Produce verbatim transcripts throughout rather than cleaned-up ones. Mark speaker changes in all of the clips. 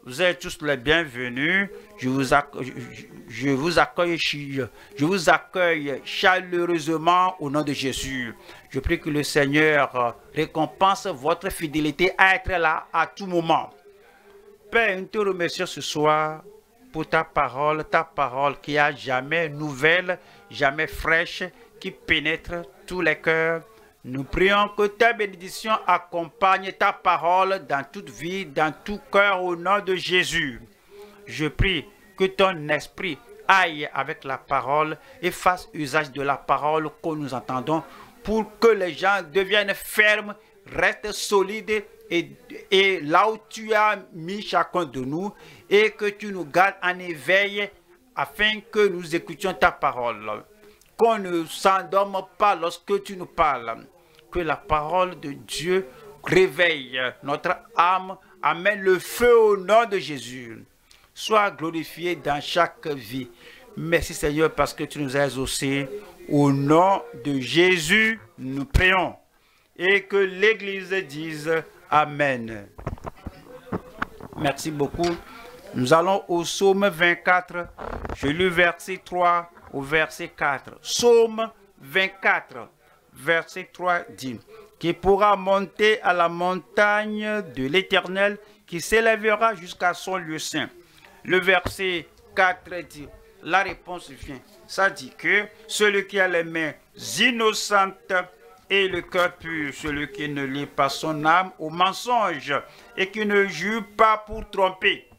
Speaker 1: Vous êtes tous les bienvenus. Je vous accueille, je vous accueille, je vous accueille chaleureusement au nom de Jésus. Je prie que le Seigneur récompense votre fidélité à être là à tout moment. Père, nous te remercions ce soir pour ta parole, ta parole qui a jamais nouvelle, jamais fraîche, qui pénètre tous les cœurs. Nous prions que ta bénédiction accompagne ta parole dans toute vie, dans tout cœur au nom de Jésus. Je prie que ton esprit aille avec la parole et fasse usage de la parole que nous entendons pour que les gens deviennent fermes, restent solides et, et là où tu as mis chacun de nous et que tu nous gardes en éveil afin que nous écoutions ta parole. Qu'on ne s'endorme pas lorsque tu nous parles. Que la parole de Dieu réveille notre âme, amène le feu au nom de Jésus. Sois glorifié dans chaque vie. Merci Seigneur parce que tu nous as exaucés. Au nom de Jésus, nous prions. Et que l'Église dise Amen. Merci beaucoup. Nous allons au psaume vingt-quatre. Je lis verset trois au verset quatre. Psaume vingt-quatre. Verset trois dit, qui pourra monter à la montagne de l'Éternel, qui s'élèvera jusqu'à son lieu saint. Le verset quatre dit, la réponse vient. Ça dit que celui qui a les mains innocentes et le cœur pur, celui qui ne lie pas son âme au mensonge et qui ne jure pas pour tromper.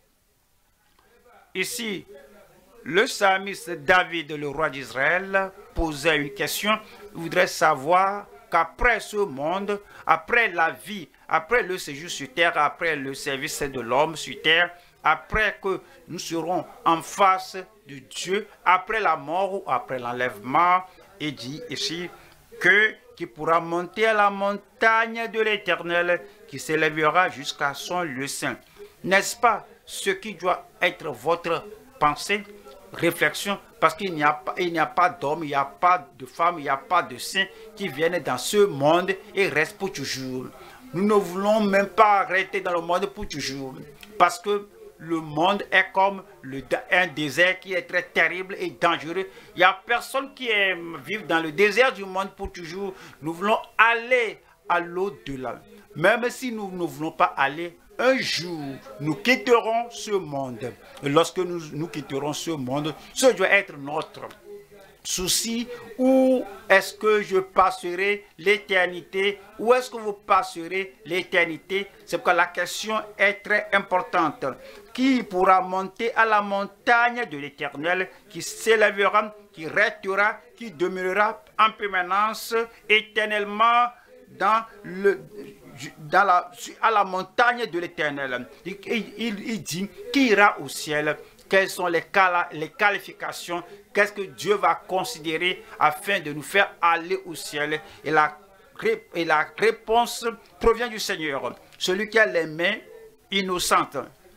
Speaker 1: Ici, le psalmiste David, le roi d'Israël, posait une question. Il voudrait savoir qu'après ce monde, après la vie, après le séjour sur terre, après le service de l'homme sur terre, après que nous serons en face de Dieu, après la mort ou après l'enlèvement, il dit ici que qui pourra monter à la montagne de l'Éternel, qui s'élèvera jusqu'à son lieu saint. N'est-ce pas ce qui doit être votre pensée, réflexion, parce qu'il n'y a pas, il n'y a pas d'homme, il n'y a pas de femme, il n'y a pas de saints qui viennent dans ce monde et restent pour toujours. Nous ne voulons même pas arrêter dans le monde pour toujours, parce que le monde est comme le, un désert qui est très terrible et dangereux. Il n'y a personne qui aime vivre dans le désert du monde pour toujours. Nous voulons aller à l'au-delà. Même si nous ne voulons pas aller, un jour, nous quitterons ce monde. Et lorsque nous, nous quitterons ce monde, ce doit être notre souci. Où est-ce que je passerai l'éternité? Où est-ce que vous passerez l'éternité? C'est pourquoi la question est très importante. Qui pourra monter à la montagne de l'Éternel, qui s'élèvera, qui restera, qui demeurera en permanence éternellement dans le... Dans la, à la montagne de l'Éternel. Il, il, il dit qui ira au ciel, quelles sont les, les qualifications, qu'est-ce que Dieu va considérer afin de nous faire aller au ciel. Et la, et la réponse provient du Seigneur, celui qui a les mains innocentes.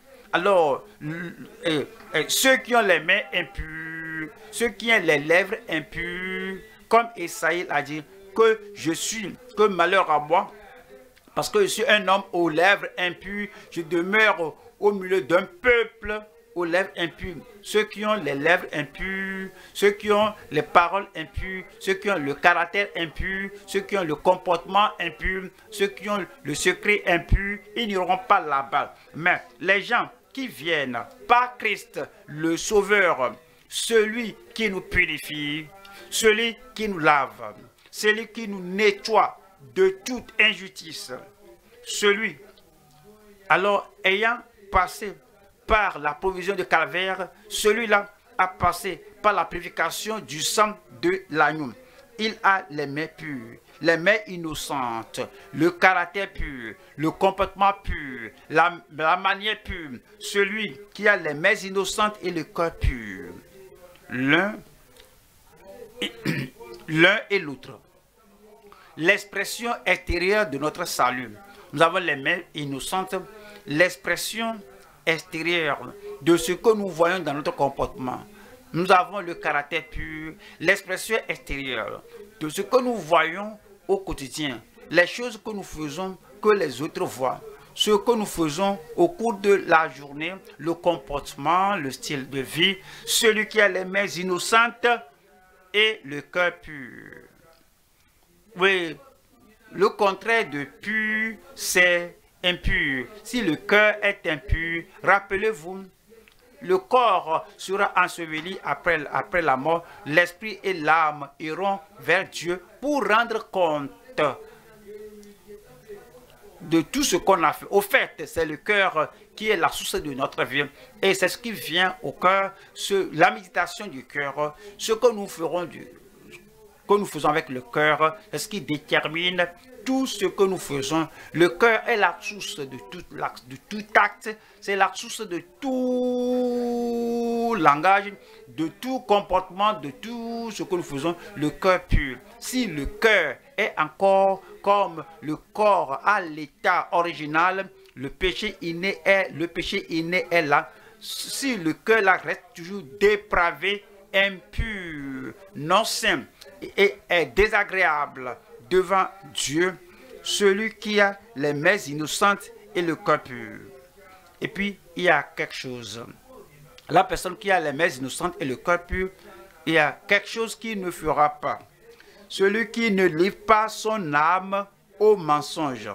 Speaker 1: Alors, et, et ceux qui ont les mains impures, ceux qui ont les lèvres impures, comme Esaïe a dit, que je suis, que malheur à moi, parce que je suis un homme aux lèvres impures, je demeure au milieu d'un peuple aux lèvres impures. Ceux qui ont les lèvres impures, ceux qui ont les paroles impures, ceux qui ont le caractère impur, ceux qui ont le comportement impur, ceux qui ont le secret impur, ils n'iront pas là-bas. Mais les gens qui viennent par Christ, le Sauveur, celui qui nous purifie, celui qui nous lave, celui qui nous nettoie de toute injustice, celui, alors ayant passé par la provision de calvaire, celui-là a passé par la purification du sang de l'agneau. Il a les mains pures, les mains innocentes, le caractère pur, le comportement pur, la, la manière pure, celui qui a les mains innocentes et le cœur pur. L'un l'un et l'autre. L'expression extérieure de notre salut. Nous avons les mains innocentes, l'expression extérieure de ce que nous voyons dans notre comportement. Nous avons le caractère pur, l'expression extérieure de ce que nous voyons au quotidien, les choses que nous faisons que les autres voient. ce que nous faisons au cours de la journée, le comportement, le style de vie, celui qui a les mains innocentes et le cœur pur. Oui, le contraire de pur, c'est impur. Si le cœur est impur, rappelez-vous, le corps sera enseveli après, après la mort. L'esprit et l'âme iront vers Dieu pour rendre compte de tout ce qu'on a fait. Au fait, c'est le cœur qui est la source de notre vie. Et c'est ce qui vient au cœur, ce, la méditation du cœur, ce que nous ferons du, que nous faisons avec le cœur, c'est ce qui détermine tout ce que nous faisons. Le cœur est la source de tout, de tout acte, c'est la source de tout langage, de tout comportement, de tout ce que nous faisons, le cœur pur. Si le cœur est encore comme le corps à l'état original, le péché inné est, le péché inné est là. Si le cœur là reste toujours dépravé, impur, non saint et est désagréable devant Dieu, celui qui a les mains innocentes et le cœur pur. Et puis, il y a quelque chose. La personne qui a les mains innocentes et le cœur pur, il y a quelque chose qu'il ne fera pas. Celui qui ne livre pas son âme au mensonge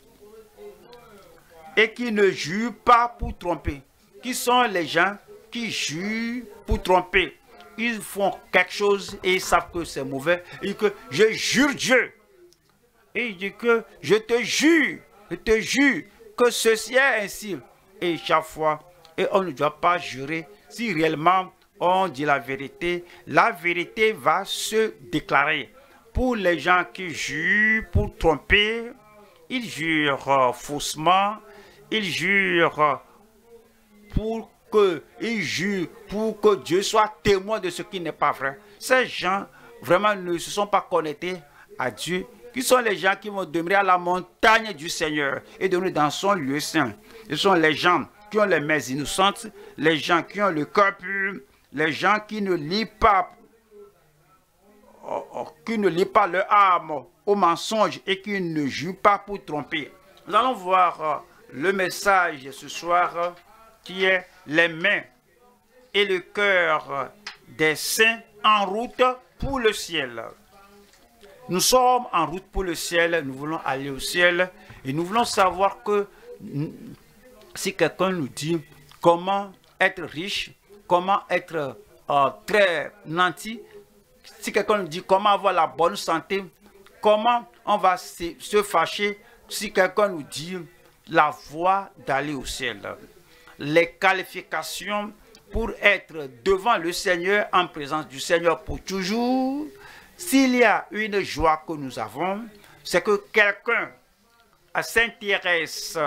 Speaker 1: et qui ne jure pas pour tromper. Qui sont les gens qui jurent pour tromper? Ils font quelque chose et ils savent que c'est mauvais. Et que je jure Dieu. Et il dit que je te jure, je te jure que ceci est ainsi. Et chaque fois, et on ne doit pas jurer. Si réellement on dit la vérité, la vérité va se déclarer. Pour les gens qui jurent pour tromper, ils jurent euh, faussement, ils jurent pour que, ils jurent pour que Dieu soit témoin de ce qui n'est pas vrai. Ces gens vraiment ne se sont pas connectés à Dieu. Qui sont les gens qui vont demeurer à la montagne du Seigneur et demeurer dans son lieu saint. Ce sont les gens qui ont les mains innocentes, les gens qui ont le cœur pur, les gens qui ne lient pas, qui ne lient pas leur âme au mensonge et qui ne jurent pas pour tromper. Nous allons voir le message ce soir qui est les mains et le cœur des saints en route pour le ciel. Nous sommes en route pour le ciel, nous voulons aller au ciel et nous voulons savoir que si quelqu'un nous dit comment être riche, comment être euh, très nanti, si quelqu'un nous dit comment avoir la bonne santé, comment on va se, se fâcher, si quelqu'un nous dit la voie d'aller au ciel. Les qualifications pour être devant le Seigneur, en présence du Seigneur pour toujours. S'il y a une joie que nous avons, c'est que quelqu'un s'intéresse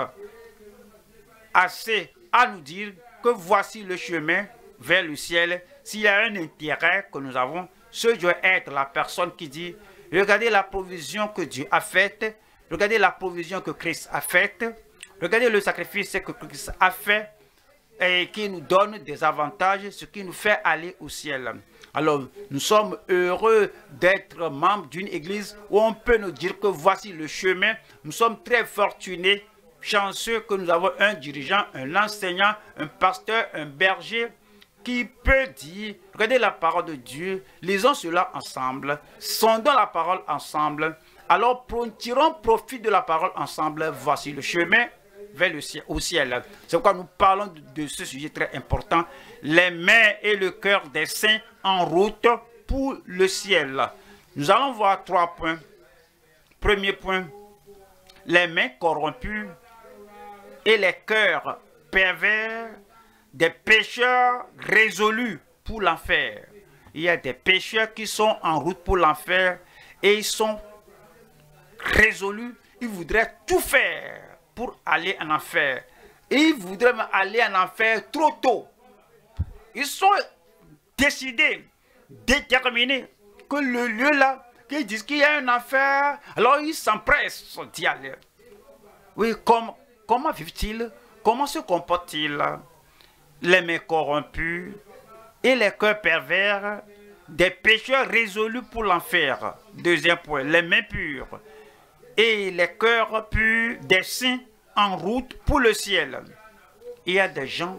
Speaker 1: assez à nous dire que voici le chemin vers le ciel. S'il y a un intérêt que nous avons, ce doit être la personne qui dit, regardez la provision que Dieu a faite, regardez la provision que Christ a faite, regardez le sacrifice que Christ a fait et qui nous donne des avantages, ce qui nous fait aller au ciel. Alors, nous sommes heureux d'être membres d'une église où on peut nous dire que voici le chemin. Nous sommes très fortunés, chanceux que nous avons un dirigeant, un enseignant, un pasteur, un berger qui peut dire, regardez la parole de Dieu, lisons cela ensemble, sondons la parole ensemble, alors tirons profit de la parole ensemble, voici le chemin vers le ciel, au ciel. C'est pourquoi nous parlons de, de ce sujet très important, les mains et le cœur des saints en route pour le ciel. Nous allons voir trois points. Premier point, les mains corrompues et les cœurs pervers des pécheurs résolus pour l'enfer. Il y a des pécheurs qui sont en route pour l'enfer et ils sont résolus, ils voudraient tout faire pour aller en enfer. Et ils voudraient aller en enfer trop tôt. Ils sont décidés, déterminés que le lieu là, qu'ils disent qu'il y a un enfer, alors ils s'empressent d'y aller. Oui, comme, comment vivent-ils? Comment se comportent-ils? Les mains corrompues et les cœurs pervers des pécheurs résolus pour l'enfer. Deuxième point, les mains pures et les cœurs purs des saints en route pour le ciel. Il y a des gens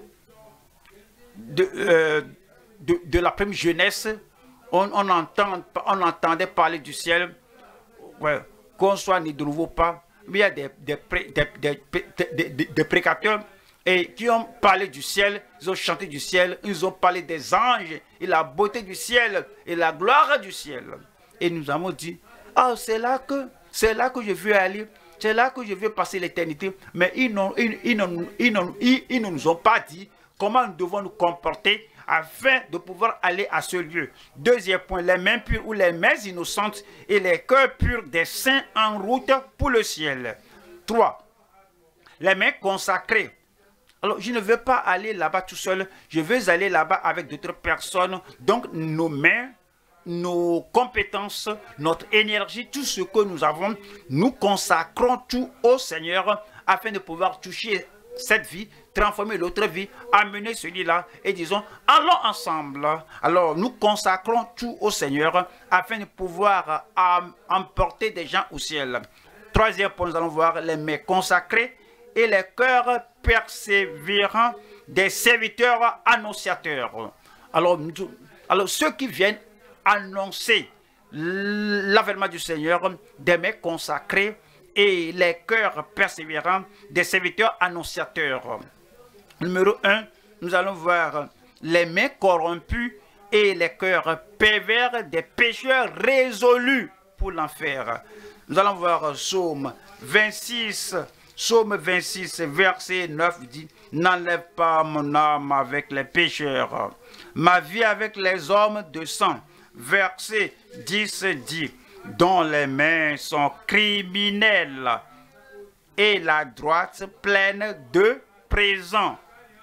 Speaker 1: de, euh, de, de la première jeunesse, on, on, entend, on entendait parler du ciel, ouais, qu'on soit né de nouveau pas, mais il y a des, des, pré, des, des, des, des, des prédicateurs et qui ont parlé du ciel, ils ont chanté du ciel, ils ont parlé des anges et la beauté du ciel et la gloire du ciel. Et nous avons dit, ah, c'est là que c'est là que je veux aller, c'est là que je veux passer l'éternité. Mais ils, ils, ils, ils, ils, ils ne nous ont pas dit comment nous devons nous comporter afin de pouvoir aller à ce lieu. Deuxième point, les mains pures ou les mains innocentes et les cœurs purs des saints en route pour le ciel. Trois, les mains consacrées. Alors, je ne veux pas aller là-bas tout seul, je veux aller là-bas avec d'autres personnes. Donc, nos mains, nos compétences, notre énergie, tout ce que nous avons, nous consacrons tout au Seigneur afin de pouvoir toucher cette vie, transformer l'autre vie, amener celui-là et disons, allons ensemble. Alors, nous consacrons tout au Seigneur afin de pouvoir euh, emporter des gens au ciel. Troisième point, nous allons voir les mains consacrées et les cœurs persévérants des serviteurs annonciateurs. Alors, alors ceux qui viennent annoncer l'avènement du Seigneur, des mains consacrées et les cœurs persévérants des serviteurs annonciateurs. Numéro un, nous allons voir les mains corrompues et les cœurs pervers des pécheurs résolus pour l'enfer. Nous allons voir Psaume vingt-six, Psaume vingt-six, verset neuf dit, « N'enlève pas mon âme avec les pécheurs, ma vie avec les hommes de sang. » Verset dix dit, « Dont les mains sont criminelles et la droite pleine de présents. »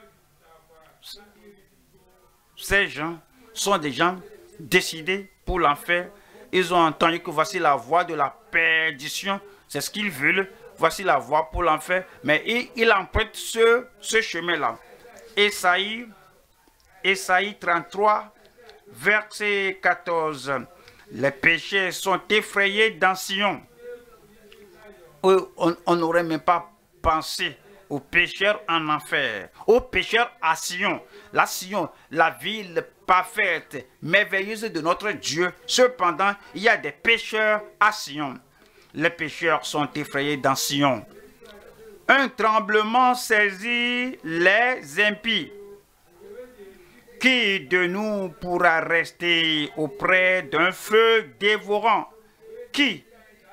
Speaker 1: Ces gens sont des gens décidés pour l'enfer. Ils ont entendu que voici la voie de la perdition. C'est ce qu'ils veulent. Voici la voie pour l'enfer. Mais ils, ils empruntent ce, ce chemin-là. Ésaïe, Ésaïe trente-trois, verset quatorze. Les péchés sont effrayés dans Sion. On n'aurait même pas pensé aux pécheurs en enfer, aux pécheurs à Sion. La Sion, la ville parfaite, merveilleuse de notre Dieu. Cependant, il y a des pécheurs à Sion. Les pécheurs sont effrayés dans Sion. Un tremblement saisit les impies. Qui de nous pourra rester auprès d'un feu dévorant? Qui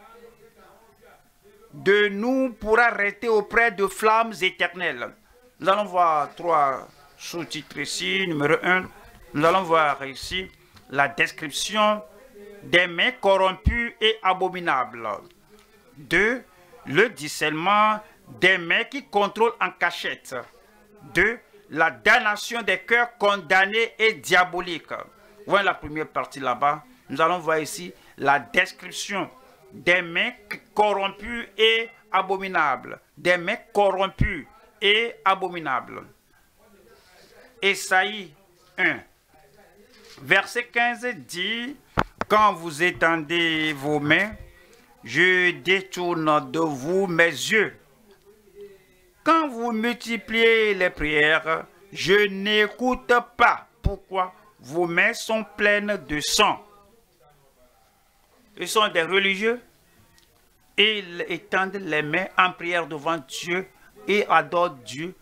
Speaker 1: de nous pourra rester auprès de flammes éternelles? Nous allons voir trois sous-titres ici. Numéro un, nous allons voir ici la description des mains corrompues et abominables. Deux, le discernement des mains qui contrôlent en cachette. Deux, la damnation des cœurs condamnés et diaboliques. Voilà la première partie là-bas. Nous allons voir ici la description des mains corrompues et abominables. Des mains corrompues et abominables. Ésaïe un, verset quinze dit, « Quand vous étendez vos mains, je détourne de vous mes yeux. Quand vous multipliez les prières, je n'écoute pas. Pourquoi? Vos mains sont pleines de sang. » Ils sont des religieux. Ils étendent les mains en prière devant Dieu et adorent Dieu.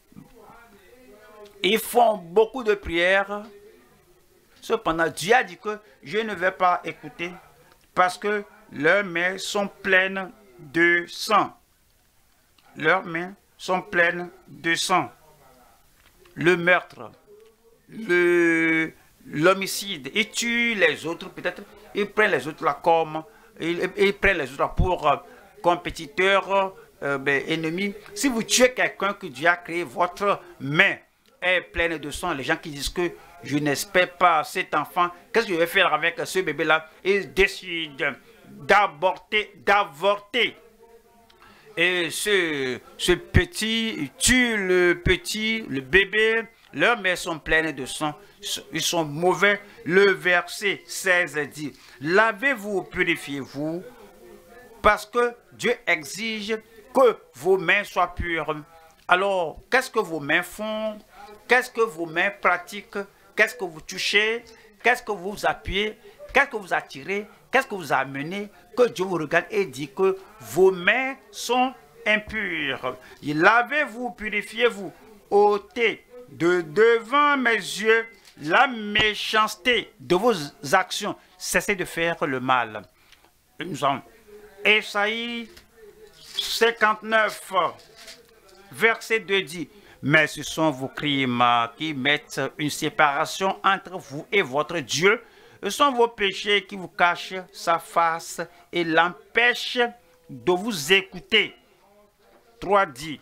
Speaker 1: Ils font beaucoup de prières. Cependant, Dieu a dit que je ne vais pas écouter parce que leurs mains sont pleines de sang. Leurs mains sont pleines de sang. Le meurtre, le, l'homicide, ils tuent les autres, peut-être, ils prennent les autres là comme, ils, ils prennent les autres pour euh, compétiteurs, euh, ben, ennemis. Si vous tuez quelqu'un que Dieu a créé, votre main est pleine de sang. Les gens qui disent que je n'espère pas cet enfant, qu'est-ce que je vais faire avec ce bébé-là? Ils décident d'avorter, d'avorter. Et ce, ce petit tue le petit, le bébé, leurs mains sont pleines de sang, ils sont mauvais. Le verset seize dit, lavez-vous, purifiez-vous, parce que Dieu exige que vos mains soient pures. Alors, qu'est-ce que vos mains font? Qu'est-ce que vos mains pratiquent? Qu'est-ce que vous touchez? Qu'est-ce que vous appuyez? Qu'est-ce que vous attirez? Qu'est-ce que vous amenez? Que Dieu vous regarde et dit que vos mains sont impures. Lavez-vous, purifiez-vous, ôtez de devant mes yeux la méchanceté de vos actions. Cessez de faire le mal. Nous avons Ésaïe cinquante-neuf, verset deux dit, mais ce sont vos crimes qui mettent une séparation entre vous et votre Dieu. Ce sont vos péchés qui vous cachent sa face et l'empêchent de vous écouter. trois dit,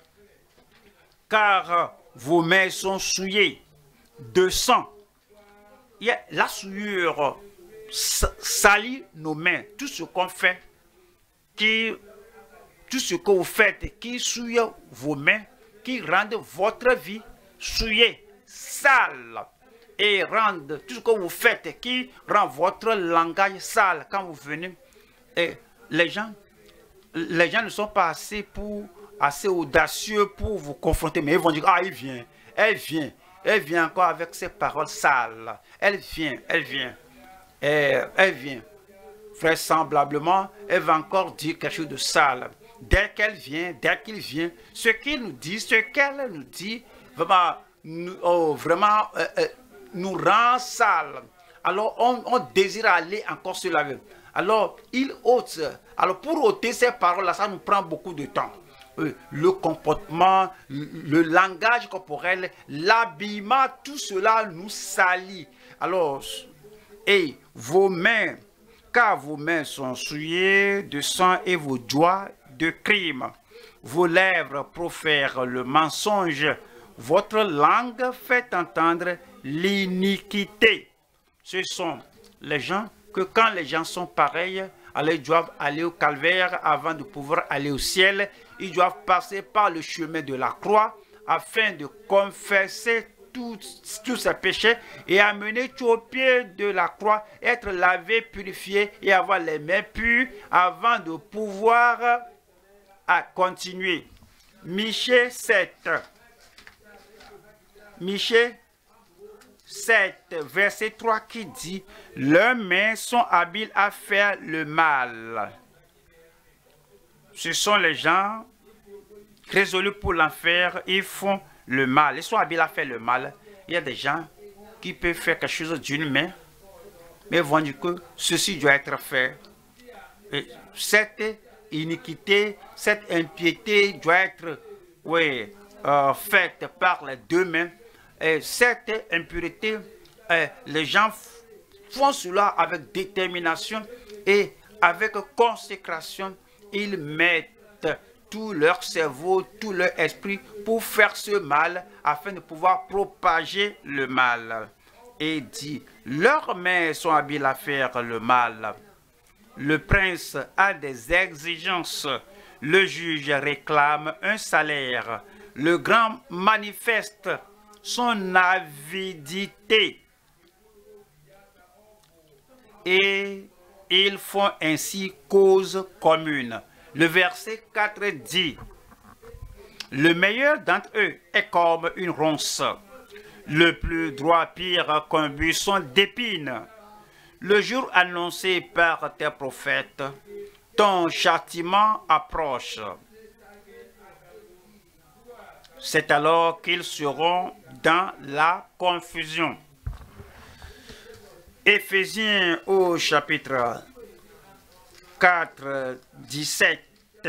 Speaker 1: car vos mains sont souillées de sang. Il y a la souillure salit nos mains. Tout ce qu'on fait, qui, tout ce que vous faites qui souille vos mains, qui rendent votre vie souillée, sale, et rendent tout ce que vous faites qui rend votre langage sale quand vous venez. Et les gens, les gens ne sont pas assez, pour, assez audacieux pour vous confronter, mais ils vont dire, ah, il vient, elle vient, elle vient encore avec ses paroles sales, elle vient, elle vient, et elle vient. Vraisemblablement, elle va encore dire quelque chose de sale. Dès qu'elle vient, dès qu'il vient, ce qu'il nous dit, ce qu'elle nous dit, vraiment, nous, oh, vraiment euh, euh, nous rend sale. Alors, on, on désire aller encore se laver. Alors, il ôte. Alors, pour ôter ces paroles-là, ça nous prend beaucoup de temps. Euh, le comportement, le, le langage corporel, l'habillement, tout cela nous salit. Alors, et vos mains, car vos mains sont souillées de sang et vos doigts de crime. Vos lèvres profèrent le mensonge. Votre langue fait entendre l'iniquité. Ce sont les gens que quand les gens sont pareils, alors ils doivent aller au calvaire avant de pouvoir aller au ciel. Ils doivent passer par le chemin de la croix afin de confesser tous, tous ses péchés et amener tout au pied de la croix, être lavé, purifié et avoir les mains pures avant de pouvoir à continuer. Michée sept. Michée sept, verset trois qui dit, leurs mains sont habiles à faire le mal. Ce sont les gens résolus pour l'enfer, ils font le mal. Ils sont habiles à faire le mal. Il y a des gens qui peuvent faire quelque chose d'une main, mais ils vont dire que ceci doit être fait. Et cette iniquité, cette impiété doit être oui, euh, faite par les deux mains. Et cette impureté, euh, les gens font cela avec détermination et avec consécration. Ils mettent tout leur cerveau, tout leur esprit pour faire ce mal afin de pouvoir propager le mal. Et dit, leurs mains sont habiles à faire le mal. Le prince a des exigences. Le juge réclame un salaire. Le grand manifeste son avidité. Et ils font ainsi cause commune. Le verset quatre dit, le meilleur d'entre eux est comme une ronce, le plus droit pire qu'un buisson d'épines. Le jour annoncé par tes prophètes, ton châtiment approche. C'est alors qu'ils seront dans la confusion. Éphésiens au chapitre quatre, dix-sept.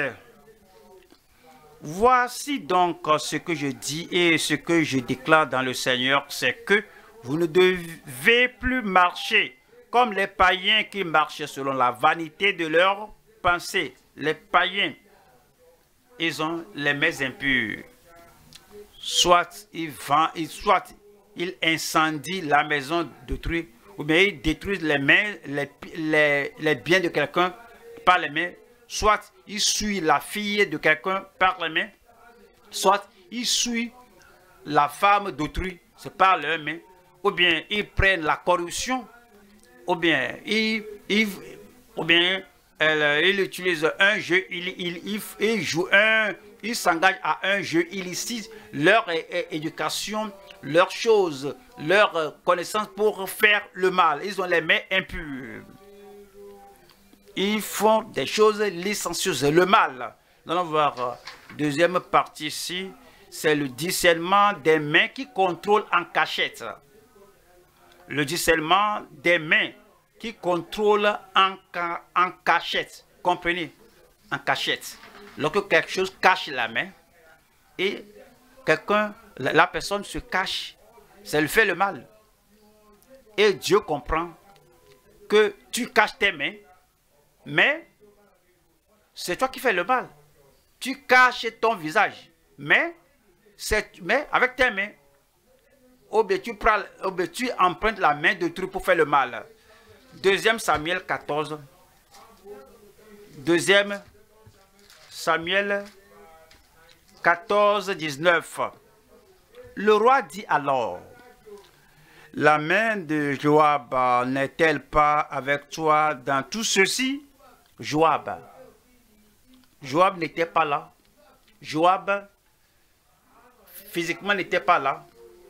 Speaker 1: Voici donc ce que je dis et ce que je déclare dans le Seigneur, c'est que vous ne devez plus marcher comme les païens qui marchent selon la vanité de leurs pensées. Les païens, ils ont les mains impures. Soit ils vendent, soit ils incendient la maison d'autrui, ou bien ils détruisent les mains, les, les, les biens de quelqu'un par les mains, soit ils suivent la fille de quelqu'un par les mains, soit ils suivent la femme d'autrui, c'est par leurs mains, ou bien ils prennent la corruption, ou bien ils, ils, ou bien, elle, il utilise un jeu, il, il, il, il joue un, il s'engage à un jeu illicite, leur é, é, éducation, leurs choses, leurs connaissances pour faire le mal. Ils ont les mains impures. Ils font des choses licencieuses, le mal. Nous allons voir deuxième partie ici, c'est le discernement des mains qui contrôlent en cachette. Le discernement des mains qui contrôlent en, en cachette. Comprenez? En cachette. Lorsque quelque chose cache la main et quelqu'un, la, la personne se cache, ça lui fait le mal. Et Dieu comprend que tu caches tes mains, mais c'est toi qui fais le mal. Tu caches ton visage, mais, mais avec tes mains, ou bien tu, prends, ou bien tu empruntes la main de truc pour faire le mal. Deuxième Samuel quatorze. Deuxième Samuel quatorze, dix-neuf. Le roi dit alors, la main de Joab n'est-elle pas avec toi dans tout ceci? Joab. Joab n'était pas là. Joab, physiquement, n'était pas là.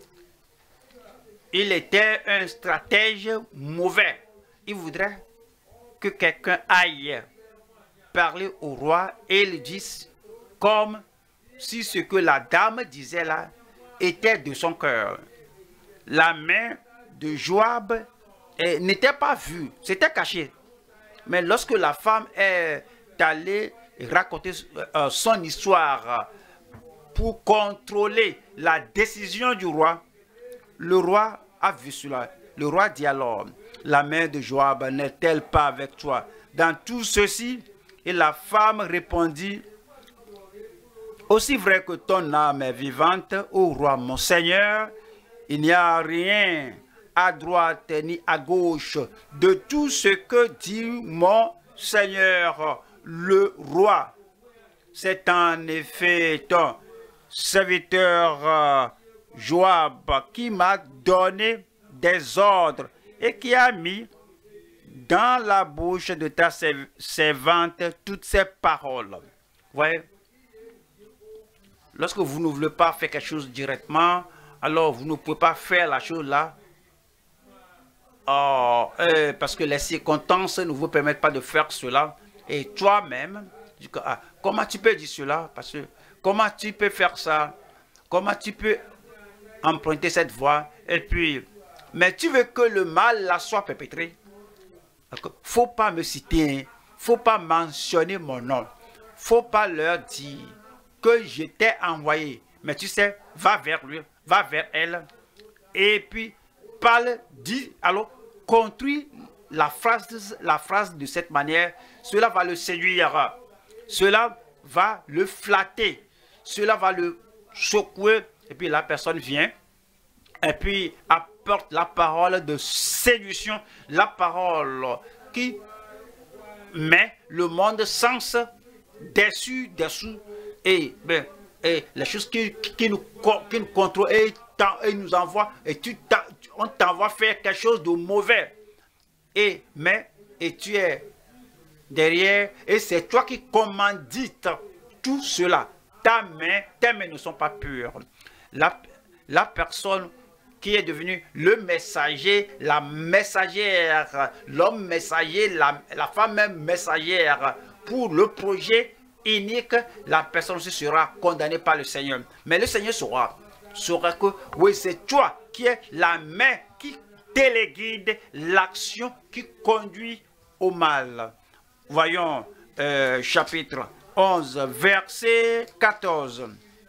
Speaker 1: Il était un stratège mauvais. Il voudrait que quelqu'un aille parler au roi et lui dise comme si ce que la dame disait là était de son cœur. La main de Joab eh, n'était pas vue, c'était caché. Mais lorsque la femme est allée raconter euh, son histoire pour contrôler la décision du roi, le roi a vu cela. Le roi dit alors, la main de Joab n'est-elle pas avec toi dans tout ceci? Et la femme répondit, aussi vrai que ton âme est vivante, ô roi mon Seigneur, il n'y a rien à droite ni à gauche de tout ce que dit mon Seigneur le roi. C'est en effet ton serviteur euh, Joab qui m'a donné des ordres et qui a mis dans la bouche de ta servante toutes ces paroles. Vous voyez, lorsque vous ne voulez pas faire quelque chose directement, alors vous ne pouvez pas faire la chose là. Oh, euh, parce que les circonstances ne vous permettent pas de faire cela. Et toi-même, ah, comment tu peux dire cela? Parce que comment tu peux faire ça? Comment tu peux emprunter cette voie? Et puis, mais tu veux que le mal là soit perpétré? Faut pas me citer, faut pas mentionner mon nom, faut pas leur dire que je t'ai envoyé. Mais tu sais, va vers lui, va vers elle, et puis parle, dis, alors, construis la phrase, la phrase de cette manière. Cela va le séduire, cela va le flatter, cela va le secouer, et puis la personne vient, et puis apporte la parole de séduction, la parole qui met le monde sens dessus, dessous, et, ben, et les choses qui, qui, nous, qui nous contrôlent et, et nous envoient, et tu on t'envoie faire quelque chose de mauvais, et, mais, et tu es derrière, et c'est toi qui commandites tout cela. Ta main, tes mains ne sont pas pures. La, la personne qui est devenu le messager, la messagère, l'homme messager, la, la femme même messagère pour le projet inique, la personne aussi sera condamnée par le Seigneur. Mais le Seigneur saura, saura que oui, c'est toi qui es la main qui téléguide l'action qui conduit au mal. Voyons euh, chapitre onze, verset quatorze.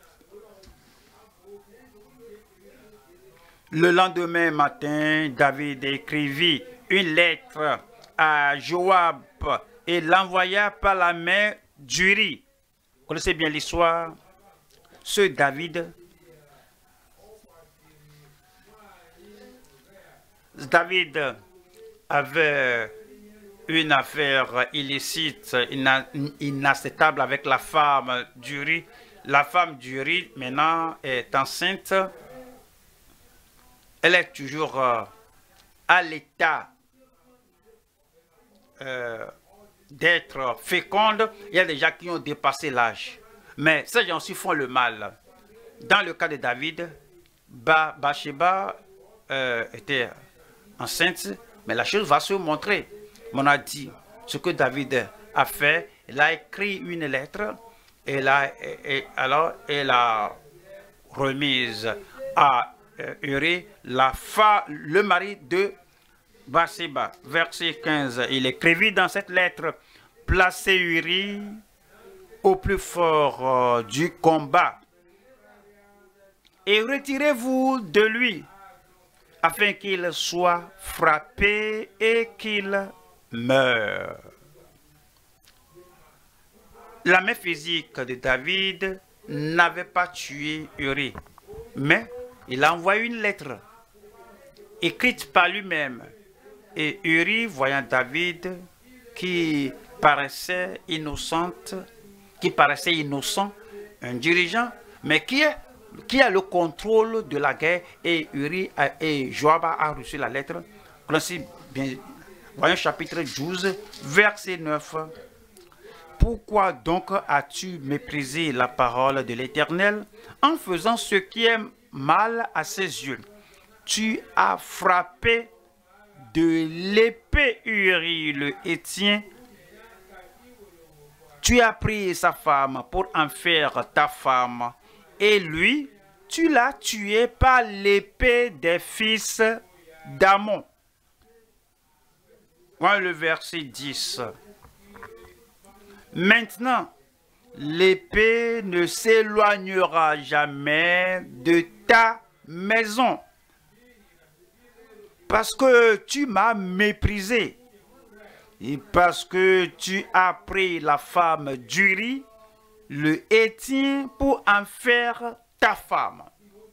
Speaker 1: Le lendemain matin, David écrivit une lettre à Joab et l'envoya par la main d'Uri. Vous connaissez bien l'histoire. Ce David, David avait une affaire illicite, inacceptable avec la femme d'Uri. La femme d'Uri maintenant est enceinte. Elle est toujours euh, à l'état euh, d'être fécondes, il y a des gens qui ont dépassé l'âge. Mais ces gens aussi font le mal. Dans le cas de David, ba, Bathsheba euh, était enceinte, mais la chose va se montrer. On a dit ce que David a fait. Il a écrit une lettre et, là, et, et alors elle a remise à euh, Uri, la fa, le mari de Bathsheba. Verset quinze, il écrivit dans cette lettre: placez Uri au plus fort euh, du combat et retirez-vous de lui afin qu'il soit frappé et qu'il meure. La main physique de David n'avait pas tué Uri, mais il a envoyé une lettre écrite par lui-même. Et Uri, voyant David qui paraissait innocente, qui paraissait innocent, un dirigeant, mais qui, est, qui a le contrôle de la guerre, et Uri a, et Joab a reçu la lettre. Bien, voyons chapitre douze, verset neuf. Pourquoi donc as-tu méprisé la parole de l'Éternel en faisant ce qui est mal à ses yeux? Tu as frappé de l'épée Uri le Héthien. Tu as pris sa femme pour en faire ta femme, et lui, tu l'as tué par l'épée des fils d'Ammon. Voilà le verset dix. Maintenant, l'épée ne s'éloignera jamais de ta maison, parce que tu m'as méprisé, et parce que tu as pris la femme d'Uri, le Héthien, pour en faire ta femme.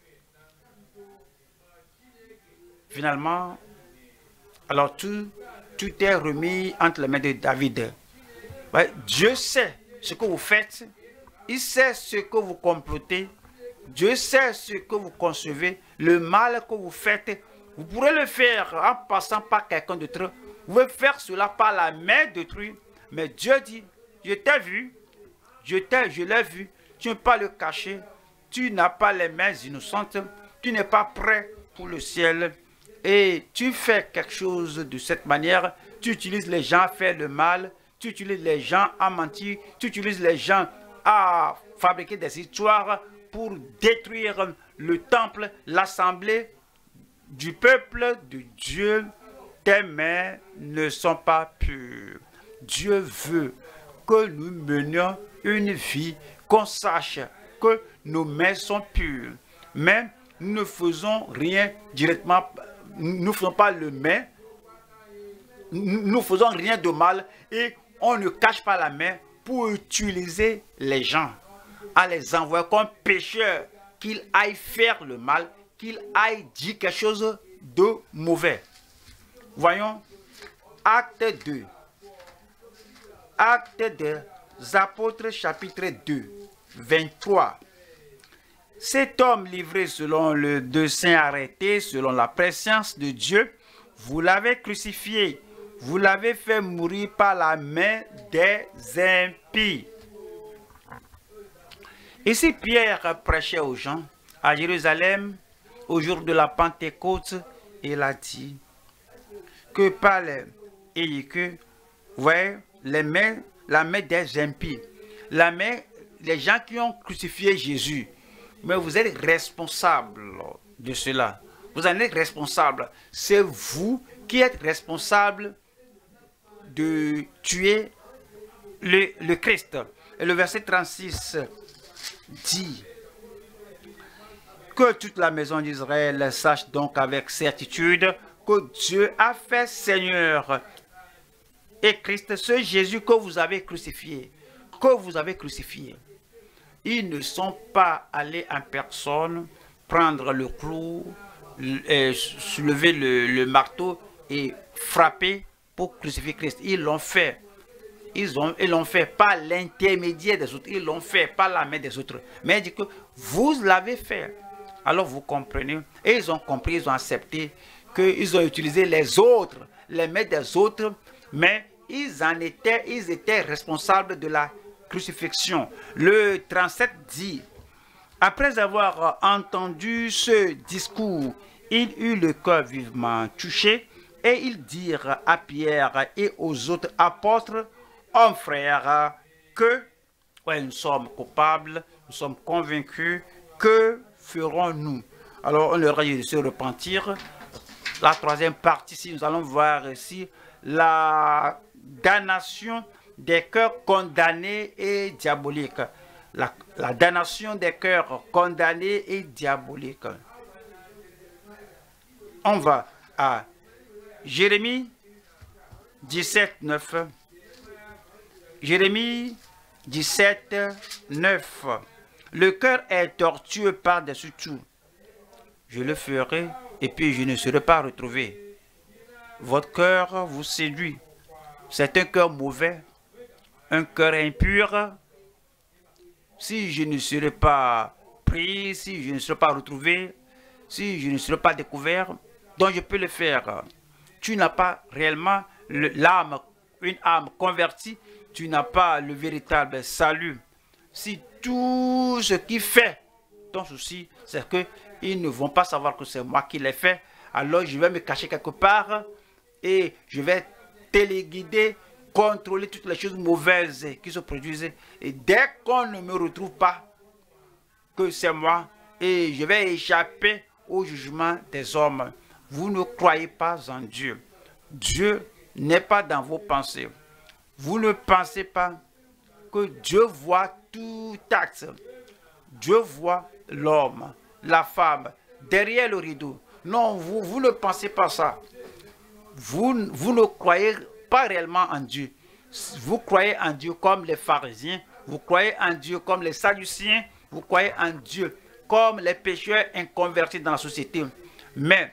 Speaker 1: Finalement, alors tout, tout est remis entre les mains de David. Ouais, Dieu sait ce que vous faites, il sait ce que vous complotez, Dieu sait ce que vous concevez, le mal que vous faites. Vous pourrez le faire en passant par quelqu'un d'autre. Vous pouvez faire cela par la main d'autrui. Mais Dieu dit, je t'ai vu, je t'ai, je l'ai vu, tu ne peux pas le cacher, tu n'as pas les mains innocentes, tu n'es pas prêt pour le ciel. Et tu fais quelque chose de cette manière, tu utilises les gens à faire le mal, tu utilises les gens à mentir, tu utilises les gens à fabriquer des histoires pour détruire le temple, l'assemblée du peuple de Dieu. Tes mains ne sont pas pures. Dieu veut que nous menions une vie, qu'on sache que nos mains sont pures. Mais nous ne faisons rien directement, nous ne faisons pas le main, nous ne faisons rien de mal et on ne cache pas la main pour utiliser les gens, à les envoyer comme pécheurs, qu'ils aillent faire le mal, qu'ils aillent dire quelque chose de mauvais. Voyons, acte deux. Acte des apôtres, chapitre deux, vingt-trois. Cet homme livré selon le dessein arrêté, selon la préscience de Dieu, vous l'avez crucifié, vous l'avez fait mourir par la main des impies. Ici, Pierre prêchait aux gens à Jérusalem au jour de la Pentecôte. Il a dit que par les, et que, vous voyez, les mains, la main des impies, la main, les gens qui ont crucifié Jésus. Mais vous êtes responsable de cela. Vous en êtes responsable. C'est vous qui êtes responsable de tuer le, le Christ. Et le verset trente-six dit que toute la maison d'Israël sache donc avec certitude que Dieu a fait Seigneur et Christ, ce Jésus que vous avez crucifié, que vous avez crucifié. Ils ne sont pas allés en personne prendre le clou, euh, soulever le, le marteau et frapper pour crucifier Christ. Ils l'ont fait. Ils ont, ils l'ont fait par l'intermédiaire des autres. Ils l'ont fait par la main des autres. Mais il dit que vous l'avez fait. Alors vous comprenez. Et ils ont compris, ils ont accepté qu'ils ont utilisé les autres, les mains des autres, mais ils en étaient, ils étaient responsables de la crucifixion. Le trente-sept dit, après avoir entendu ce discours, il eut le cœur vivement touché et ils dirent à Pierre et aux autres apôtres, hommes frères, que ouais, nous sommes coupables, nous sommes convaincus, que ferons-nous? Alors on leur a dit de se repentir. La troisième partie, si nous allons voir ici la damnation des cœurs condamnés et diaboliques. La, la damnation des cœurs condamnés et diaboliques. On va à Jérémie dix-sept, neuf. Jérémie dix-sept, neuf. Le cœur est tortueux par-dessus tout. Je le ferai et puis je ne serai pas retrouvé. Votre cœur vous séduit. C'est un cœur mauvais, un cœur impur. Si je ne serai pas pris, si je ne serai pas retrouvé, si je ne serai pas découvert, donc je peux le faire. Tu n'as pas réellement l'âme, une âme convertie, tu n'as pas le véritable salut. Si tout ce qui fait ton souci, c'est qu'ils ne vont pas savoir que c'est moi qui l'ai fait, alors je vais me cacher quelque part et je vais téléguider, contrôler toutes les choses mauvaises qui se produisent. Et dès qu'on ne me retrouve pas, que c'est moi, et je vais échapper au jugement des hommes. Vous ne croyez pas en Dieu. Dieu n'est pas dans vos pensées. Vous ne pensez pas que Dieu voit tout acte. Dieu voit l'homme, la femme, derrière le rideau. Non, vous, vous ne pensez pas ça. Vous, vous ne croyez pas réellement en Dieu. Vous croyez en Dieu comme les pharisiens. Vous croyez en Dieu comme les sadduciens. Vous croyez en Dieu comme les pécheurs inconvertis dans la société. Mais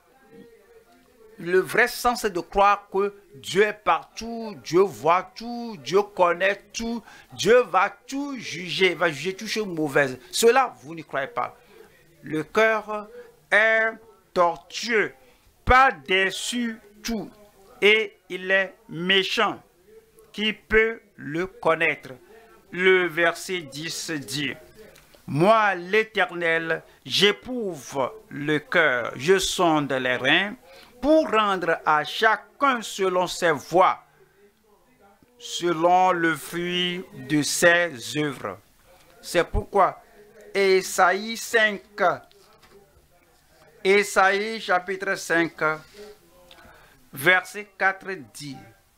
Speaker 1: le vrai sens, c'est de croire que Dieu est partout, Dieu voit tout, Dieu connaît tout, Dieu va tout juger, va juger toutes choses mauvaises. Cela, vous n'y croyez pas. Le cœur est tortueux, par-dessus tout, et il est méchant. Qui peut le connaître? Le verset dix dit, « Moi, l'Éternel, j'éprouve le cœur, je sonde les reins, pour rendre à chacun selon ses voies, selon le fruit de ses œuvres. » C'est pourquoi Ésaïe cinq, Ésaïe chapitre cinq, verset quatre dit,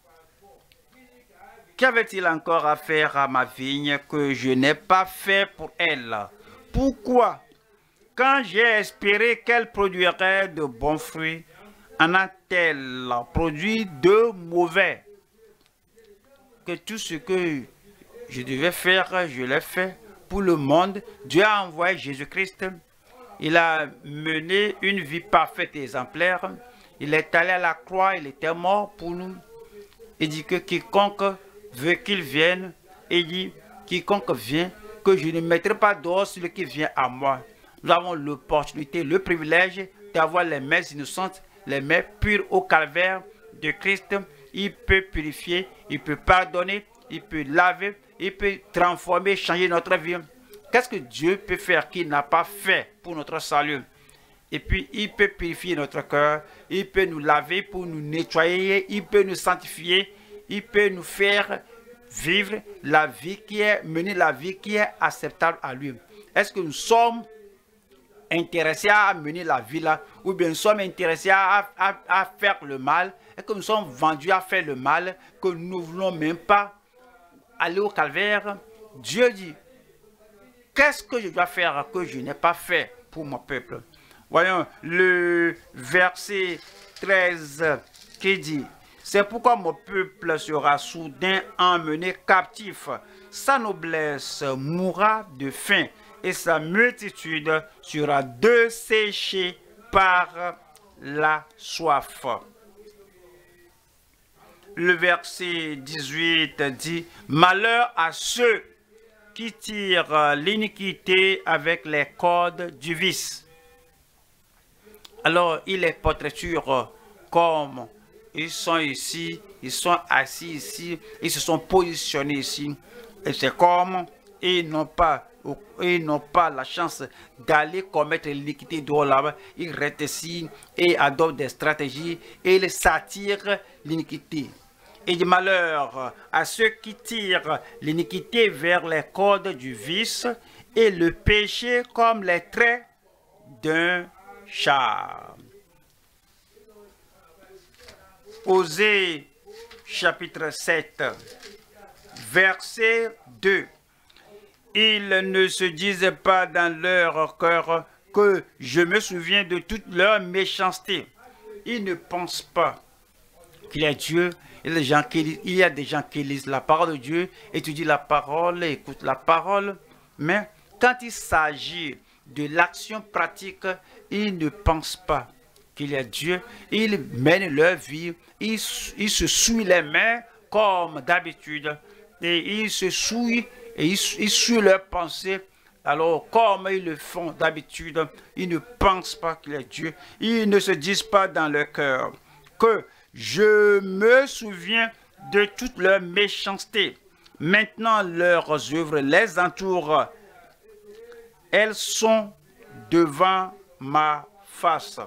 Speaker 1: « Qu'avait-il encore à faire à ma vigne que je n'ai pas fait pour elle? Pourquoi, quand j'ai espéré qu'elle produirait de bons fruits, en a-t-elle produit de mauvais? Que tout ce que je devais faire, je l'ai fait pour le monde. Dieu a envoyé Jésus-Christ. Il a mené une vie parfaite et exemplaire. Il est allé à la croix, il était mort pour nous. Il dit que quiconque veut qu'il vienne, il dit quiconque vient, que je ne mettrai pas dehors celui qui vient à moi. Nous avons l'opportunité, le privilège d'avoir les mains innocentes, les mains pures au calvaire de Christ. Il peut purifier, il peut pardonner, il peut laver, il peut transformer, changer notre vie. Qu'est-ce que Dieu peut faire qu'il n'a pas fait pour notre salut? Et puis, il peut purifier notre cœur, il peut nous laver pour nous nettoyer, il peut nous sanctifier, il peut nous faire vivre la vie qui est, mener la vie qui est acceptable à lui. Est-ce que nous sommes intéressés à mener la vie là, ou bien nous sommes intéressés à, à, à faire le mal? Est-ce que nous sommes vendus à faire le mal, que nous ne voulons même pas aller au calvaire? Dieu dit, qu'est-ce que je dois faire que je n'ai pas fait pour mon peuple? Voyons le verset treize qui dit, c'est pourquoi mon peuple sera soudain emmené captif, sa noblesse mourra de faim et sa multitude sera desséchée par la soif. Le verset dix-huit dit, malheur à ceux qui tirent l'iniquité avec les cordes du vice. Alors, il est portraiture comme ils sont ici, ils sont assis ici, ils se sont positionnés ici. Et c'est comme ils n'ont pas, ils n'ont pas la chance d'aller commettre l'iniquité dehors là-bas. Ils restent ici et adoptent des stratégies et ils s'attirent l'iniquité. Et du malheur à ceux qui tirent l'iniquité vers les cordes du vice et le péché comme les traits d'un char. Osée chapitre sept, verset deux. Ils ne se disent pas dans leur cœur que je me souviens de toute leur méchanceté. Ils ne pensent pas qu'il y a Dieu. Il y a des gens qui, il y a des gens qui lisent la parole de Dieu, étudient la parole, écoutent la parole, mais quand il s'agit de l'action pratique, ils ne pensent pas qu'il y a Dieu. Ils mènent leur vie, ils, ils se souillent les mains comme d'habitude, et ils se souillent et ils, ils souillent leurs pensées. Alors, comme ils le font d'habitude, ils ne pensent pas qu'il y a Dieu. Ils ne se disent pas dans leur cœur que je me souviens de toute leur méchanceté. Maintenant, leurs œuvres les entourent. Elles sont devant ma face.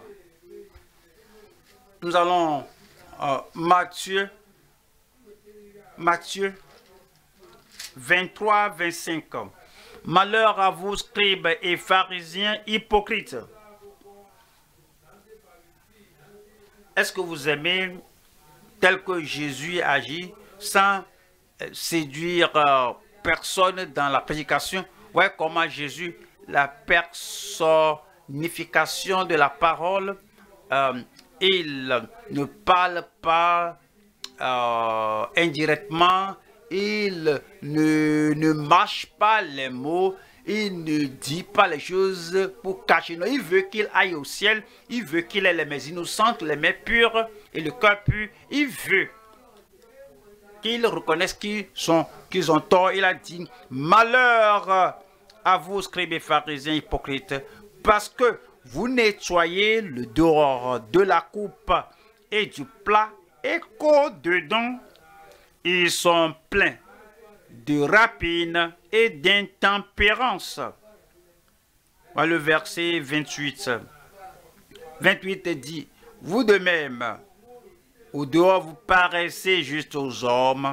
Speaker 1: Nous allons euh, Matthieu, Matthieu vingt-trois, vingt-cinq. Malheur à vous, scribes et pharisiens hypocrites. Est-ce que vous aimez tel que Jésus agit sans séduire euh, personne dans la prédication? Ouais, comment Jésus, la personnification de la parole, euh, il ne parle pas euh, indirectement, il ne, ne mâche pas les mots, il ne dit pas les choses pour cacher. Non, il veut qu'il aille au ciel, il veut qu'il ait les mains innocentes, les mains pures et le cœur pur. Il veut qu'ils reconnaissent qu'ils sont, qu'ils ont tort. Il a dit, malheur à vous, scribes et pharisiens hypocrites, parce que vous nettoyez le dehors de la coupe et du plat, et qu'au-dedans, ils sont pleins de rapine et d'intempérance. Voilà le verset vingt-huit. vingt-huit dit, vous de même, au dehors vous paraissez juste aux hommes,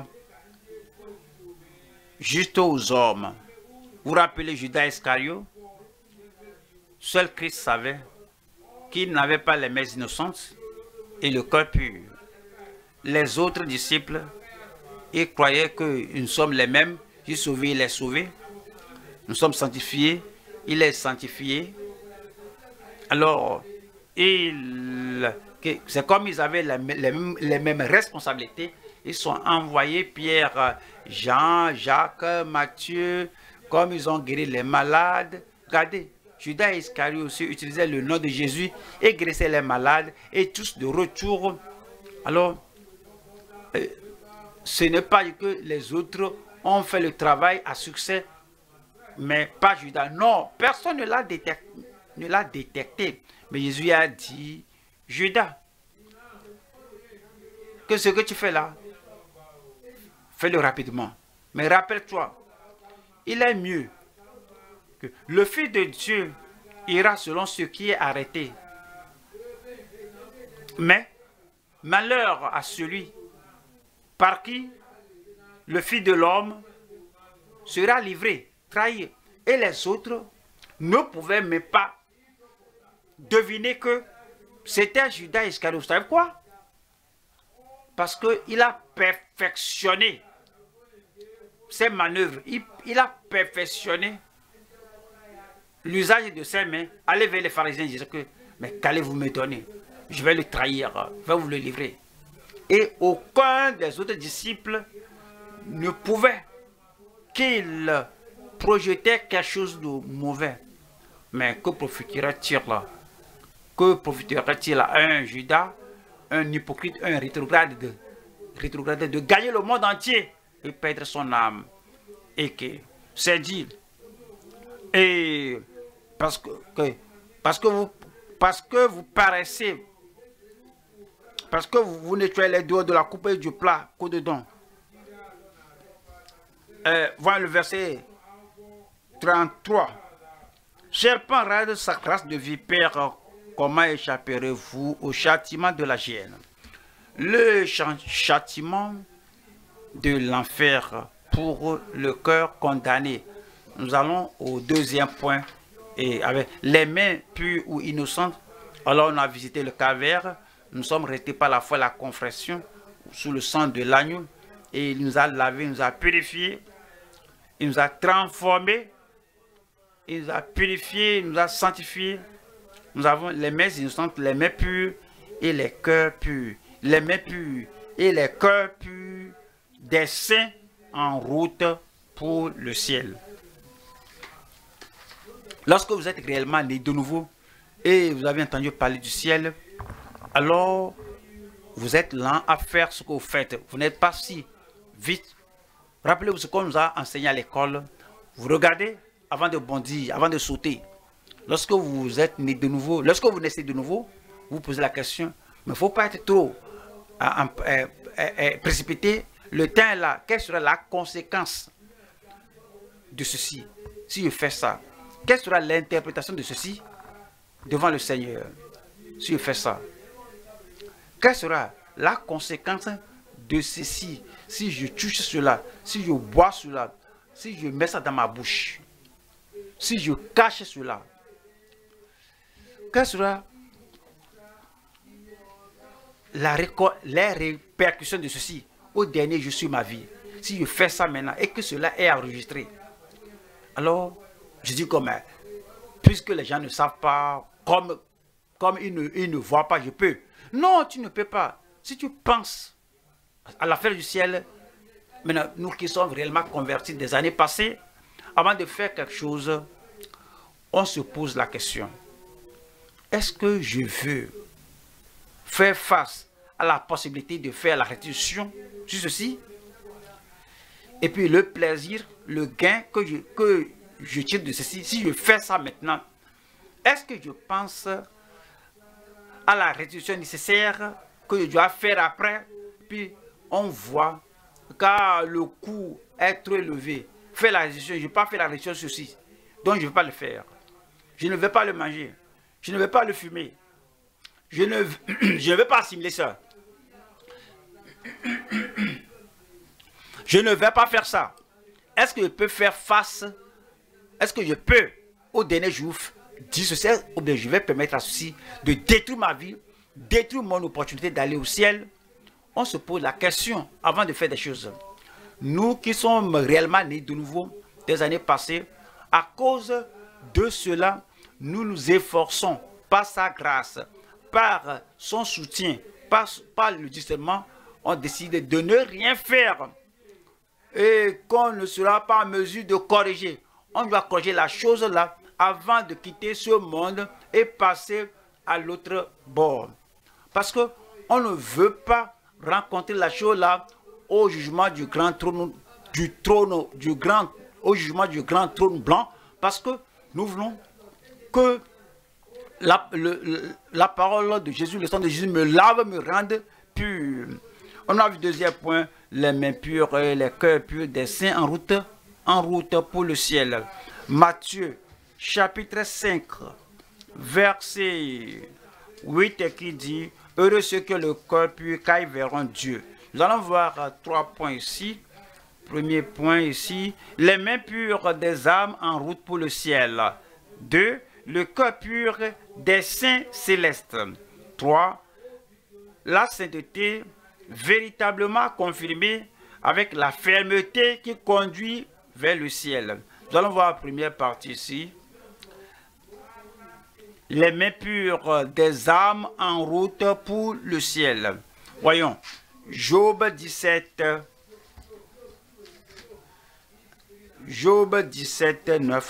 Speaker 1: juste aux hommes. Vous vous rappelez Judas Iscariote? Seul Christ savait qu'il n'avait pas les mains innocentes et le cœur pur. Les autres disciples, ils croyaient que nous sommes les mêmes. J'ai sauvé, il est sauvé. Nous sommes sanctifiés, il est sanctifié. Alors, c'est comme ils avaient les, les, les mêmes responsabilités. Ils sont envoyés, Pierre, Jean, Jacques, Matthieu, comme ils ont guéri les malades. Regardez, Judas Iscariote aussi utilisait le nom de Jésus et guérissait les malades et tous de retour. Alors, euh, ce n'est pas que les autres ont fait le travail à succès, mais pas Judas. Non, personne ne l'a détecté, ne l'a détecté. Mais Jésus a dit, Judas, que ce que tu fais là, fais-le rapidement. Mais rappelle-toi, il est mieux que le Fils de Dieu ira selon ce qui est arrêté. Mais malheur à celui par qui le Fils de l'homme sera livré, trahi. Et les autres ne pouvaient même pas deviner que c'était Judas Iscariote. Vous savez quoi? Parce qu'il a perfectionné ses manœuvres. Il, il a perfectionné l'usage de ses mains. Allez vers les pharisiens et dire que, mais qu'allez-vous me donner? Je vais le trahir, je vais vous le livrer. Et aucun des autres disciples ne pouvait qu'il projetait quelque chose de mauvais. Mais que profitera-t-il là? Que profitera-t-il à un Judas, un hypocrite, un rétrograde de, rétrograde de gagner le monde entier et perdre son âme? Et que c'est dit. Et parce que, que, parce que, vous, parce que vous paraissez Parce que vous, vous nettoyez les doigts de la coupe et du plat qu'au-dedans. Euh, voilà le verset trente-trois. Serpent rade, sa race de vipère, comment échapperez-vous au châtiment de la géhenne? Le châtiment de l'enfer pour le cœur condamné. Nous allons au deuxième point. Et avec les mains pures ou innocentes, alors on a visité le calvaire. Nous sommes restés par la foi la confession sous le sang de l'agneau. Et il nous a lavé, il nous a purifiés. Il nous a transformés. Il nous a purifiés, il nous a sanctifiés. Nous avons les mains innocentes, les mains pures et les cœurs purs. Les mains pures et les cœurs purs des saints en route pour le ciel. Lorsque vous êtes réellement né de nouveau et vous avez entendu parler du ciel, alors vous êtes lent à faire ce que vous faites. Vous n'êtes pas si vite. Rappelez-vous ce qu'on nous a enseigné à l'école. Vous regardez avant de bondir, avant de sauter. Lorsque vous êtes né de nouveau, lorsque vous naissez de nouveau, vous posez la question, mais il ne faut pas être trop euh, euh, euh, euh, précipité. Le temps est là. Quelle sera la conséquence de ceci si je fais ça? Quelle sera l'interprétation de ceci devant le Seigneur si je fais ça? Quelle sera la conséquence de ceci si je touche cela, si je bois cela, si je mets ça dans ma bouche, si je cache cela? Quelle sera la les répercussions de ceci au dernier jour sur ma vie si je fais ça maintenant et que cela est enregistré? Alors, je dis comme, puisque les gens ne savent pas, comme, comme ils, ne, ils ne voient pas, je peux. Non, tu ne peux pas. Si tu penses à l'affaire du ciel, maintenant, nous qui sommes réellement convertis des années passées, avant de faire quelque chose, on se pose la question. Est-ce que je veux faire face à la possibilité de faire la restitution sur ceci? Et puis le plaisir, le gain que je, que je tire de ceci, si je fais ça maintenant, est-ce que je pense à la restitution nécessaire que je dois faire après? Puis on voit, car le coût est trop élevé, faire la restitution, je ne vais pas faire la restitution sur ceci, donc je ne vais pas le faire. Je ne vais pas le manger, je ne vais pas le fumer, je ne, je ne vais pas assimiler ça. Je ne vais pas faire ça. Est-ce que je peux faire face? Est-ce que je peux, au dernier jour, dire ceci, ou bien je vais permettre à ceci de détruire ma vie, détruire mon opportunité d'aller au ciel? On se pose la question avant de faire des choses. Nous qui sommes réellement nés de nouveau des années passées, à cause de cela, nous nous efforçons par sa grâce, par son soutien, par, par le discernement, on décide de ne rien faire et qu'on ne sera pas en mesure de corriger. On doit corriger la chose là avant de quitter ce monde et passer à l'autre bord. Parce que on ne veut pas rencontrer la chose là au jugement du grand trône, du trône, du grand, au jugement du grand trône blanc, parce que nous voulons que la, le, la parole de Jésus, le sang de Jésus me lave, me rende pur. On a vu deuxième point, les mains pures et les cœurs purs des saints en route, en route pour le ciel. Matthieu, chapitre cinq, verset huit, qui dit, heureux ceux que le cœur pur, car ils verront Dieu. Nous allons voir uh, trois points ici. Premier point ici, les mains pures des âmes en route pour le ciel. Deux, le cœur pur des saints célestes. Trois, la sainteté véritablement confirmée avec la fermeté qui conduit vers le ciel. Nous allons voir la première partie ici. Les mains pures des âmes en route pour le ciel. Voyons, Job dix-sept, Job dix-sept, neuf.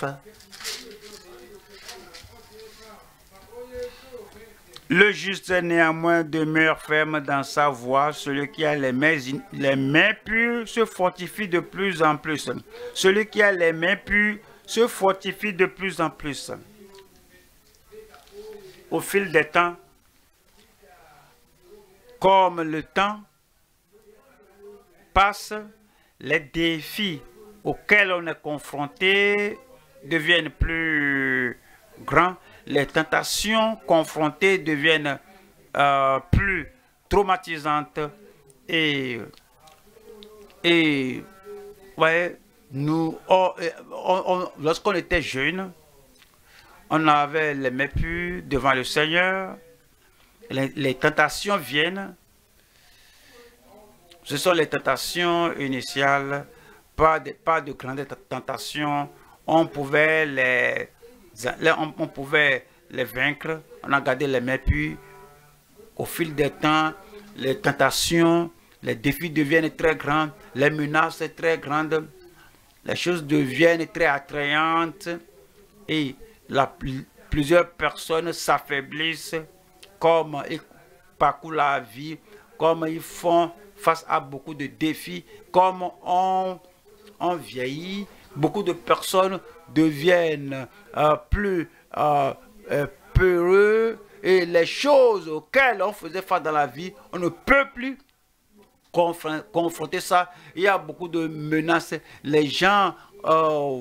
Speaker 1: Le juste néanmoins demeure ferme dans sa voie. Celui qui a les mains, les mains pures se fortifie de plus en plus. Celui qui a les mains pures se fortifie de plus en plus. Au fil des temps, Comme le temps passe, les défis auxquels on est confronté deviennent plus grands. Les tentations confrontées deviennent euh, plus traumatisantes. Et, et ouais, nous, on, on, on, lorsqu'on était jeunes, on avait les mains pures devant le Seigneur. Les, les tentations viennent. Ce sont les tentations initiales, pas de, pas de grandes tentations. On pouvait les, les on, on pouvait les vaincre. On a gardé les mains pures. Au fil des temps, les tentations, les défis deviennent très grands, les menaces très grandes, les choses deviennent très attrayantes et la, plusieurs personnes s'affaiblissent comme ils parcourent la vie, comme ils font face à beaucoup de défis, comme on, on vieillit, beaucoup de personnes deviennent euh, plus euh, euh, peureux et les choses auxquelles on faisait face dans la vie, on ne peut plus confronter ça. Il y a beaucoup de menaces. Les gens, euh,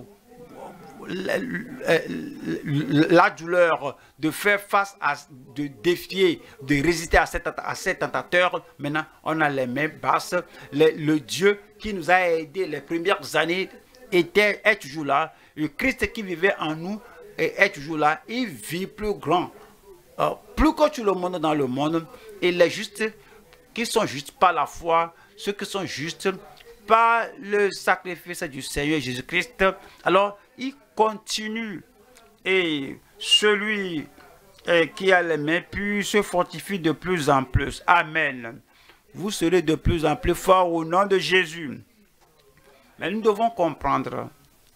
Speaker 1: la douleur de faire face à, de défier, de résister à ces à ces tentateurs. Maintenant, on a les mains basses. Le, le Dieu qui nous a aidés les premières années était, est toujours là. Le Christ qui vivait en nous est, est toujours là. Il vit plus grand, euh, plus que tout le monde dans le monde. Et les justes qui sont justes par la foi, ceux qui sont justes par le sacrifice du Seigneur Jésus-Christ, alors il continue. Et celui eh, qui a les mains pures se fortifie de plus en plus. Amen. Vous serez de plus en plus forts au nom de Jésus. Mais nous devons comprendre.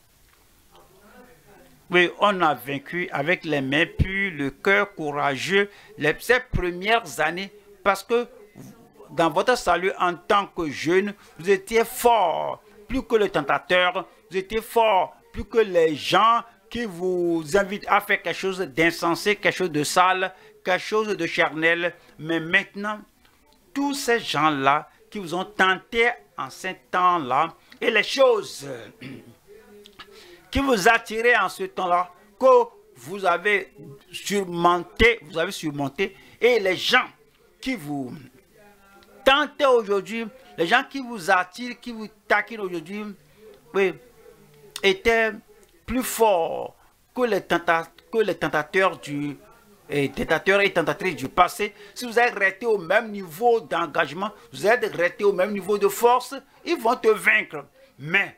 Speaker 1: Oui, on a vaincu avec les mains pures, le cœur courageux, les, ces premières années, parce que dans votre salut en tant que jeune, vous étiez fort, plus que le tentateur, vous étiez fort, plus que les gens qui vous invitent à faire quelque chose d'insensé, quelque chose de sale, quelque chose de charnel. Mais maintenant, tous ces gens-là qui vous ont tenté en ce temps-là, et les choses qui vous attiraient en ce temps-là, que vous avez surmonté, vous avez surmonté, et les gens qui vous tentez aujourd'hui, les gens qui vous attirent, qui vous taquinent aujourd'hui, oui, étaient plus forts que les, tenta que les tentateurs du et tentateurs et tentatrices du passé. Si vous êtes resté au même niveau d'engagement, vous êtes resté au même niveau de force, ils vont te vaincre. Mais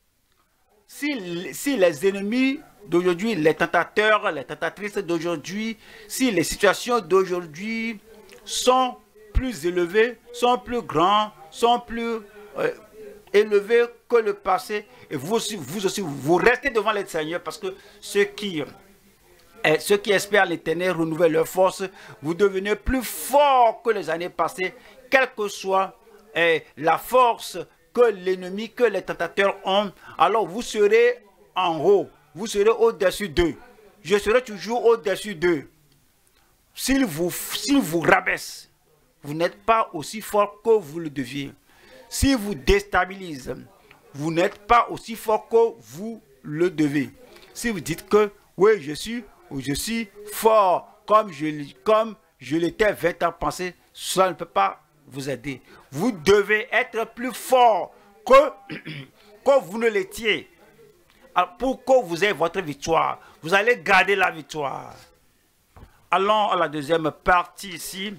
Speaker 1: si, si les ennemis d'aujourd'hui, les tentateurs, les tentatrices d'aujourd'hui, si les situations d'aujourd'hui sont plus élevés, sont plus grands, sont plus euh, élevés que le passé. Et vous aussi, vous aussi, vous restez devant le Seigneur parce que ceux qui, euh, ceux qui espèrent l'Éternel renouvellent leur force. Vous devenez plus forts que les années passées, quelle que soit euh, la force que l'ennemi, que les tentateurs ont. Alors vous serez en haut, vous serez au-dessus d'eux. Je serai toujours au-dessus d'eux. S'ils vous, s'ils vous rabaissent, vous n'êtes pas aussi fort que vous le deviez. Si vous déstabilisez, vous n'êtes pas aussi fort que vous le devez. Si vous dites que oui, je suis, je suis fort comme je, comme je l'étais vingt ans passé, cela ne peut pas vous aider. Vous devez être plus fort que, que vous ne l'étiez. Pour que vous ayez votre victoire, vous allez garder la victoire. Allons à la deuxième partie ici.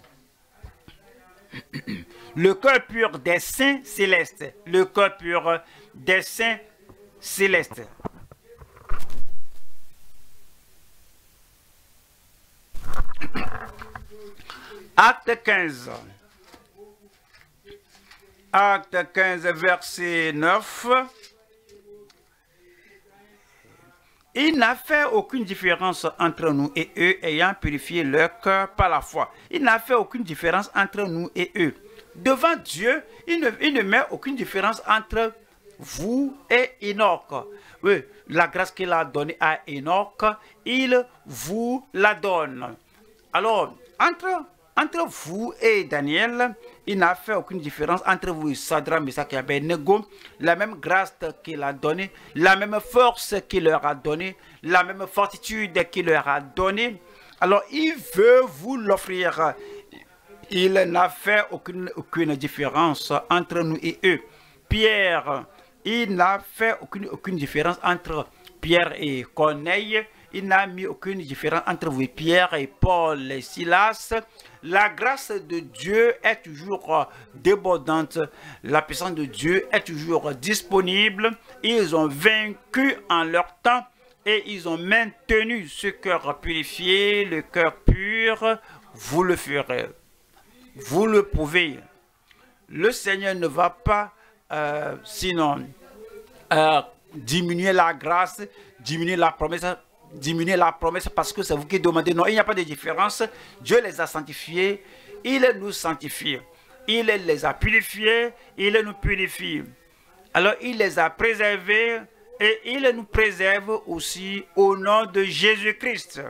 Speaker 1: Le cœur pur des saints célestes. Le cœur pur des saints célestes. Acte quinze. Acte quinze, verset neuf. Il n'a fait aucune différence entre nous et eux, ayant purifié leur cœur par la foi. Il n'a fait aucune différence entre nous et eux. Devant Dieu, il ne, il ne met aucune différence entre vous et Enoch. Oui, la grâce qu'il a donnée à Enoch, il vous la donne. Alors, entre entre vous et Daniel, il n'a fait aucune différence entre vous et Shadrach, Meshach et Abednego. La même grâce qu'il a donnée, la même force qu'il leur a donnée, la même fortitude qu'il leur a donnée. Alors, il veut vous l'offrir. Il n'a fait aucune, aucune différence entre nous et eux. Pierre, il n'a fait aucune, aucune différence entre Pierre et Corneille. Il n'a mis aucune différence entre vous et Pierre et Paul et Silas. La grâce de Dieu est toujours débordante. La puissance de Dieu est toujours disponible. Ils ont vaincu en leur temps et ils ont maintenu ce cœur purifié, le cœur pur. Vous le ferez. Vous le pouvez. Le Seigneur ne va pas euh, sinon euh, diminuer la grâce, diminuer la promesse, diminuer la promesse parce que c'est vous qui demandez. Non, il n'y a pas de différence. Dieu les a sanctifiés, il nous sanctifie. Il les a purifiés, il nous purifie. Alors il les a préservés et il nous préserve aussi au nom de Jésus-Christ.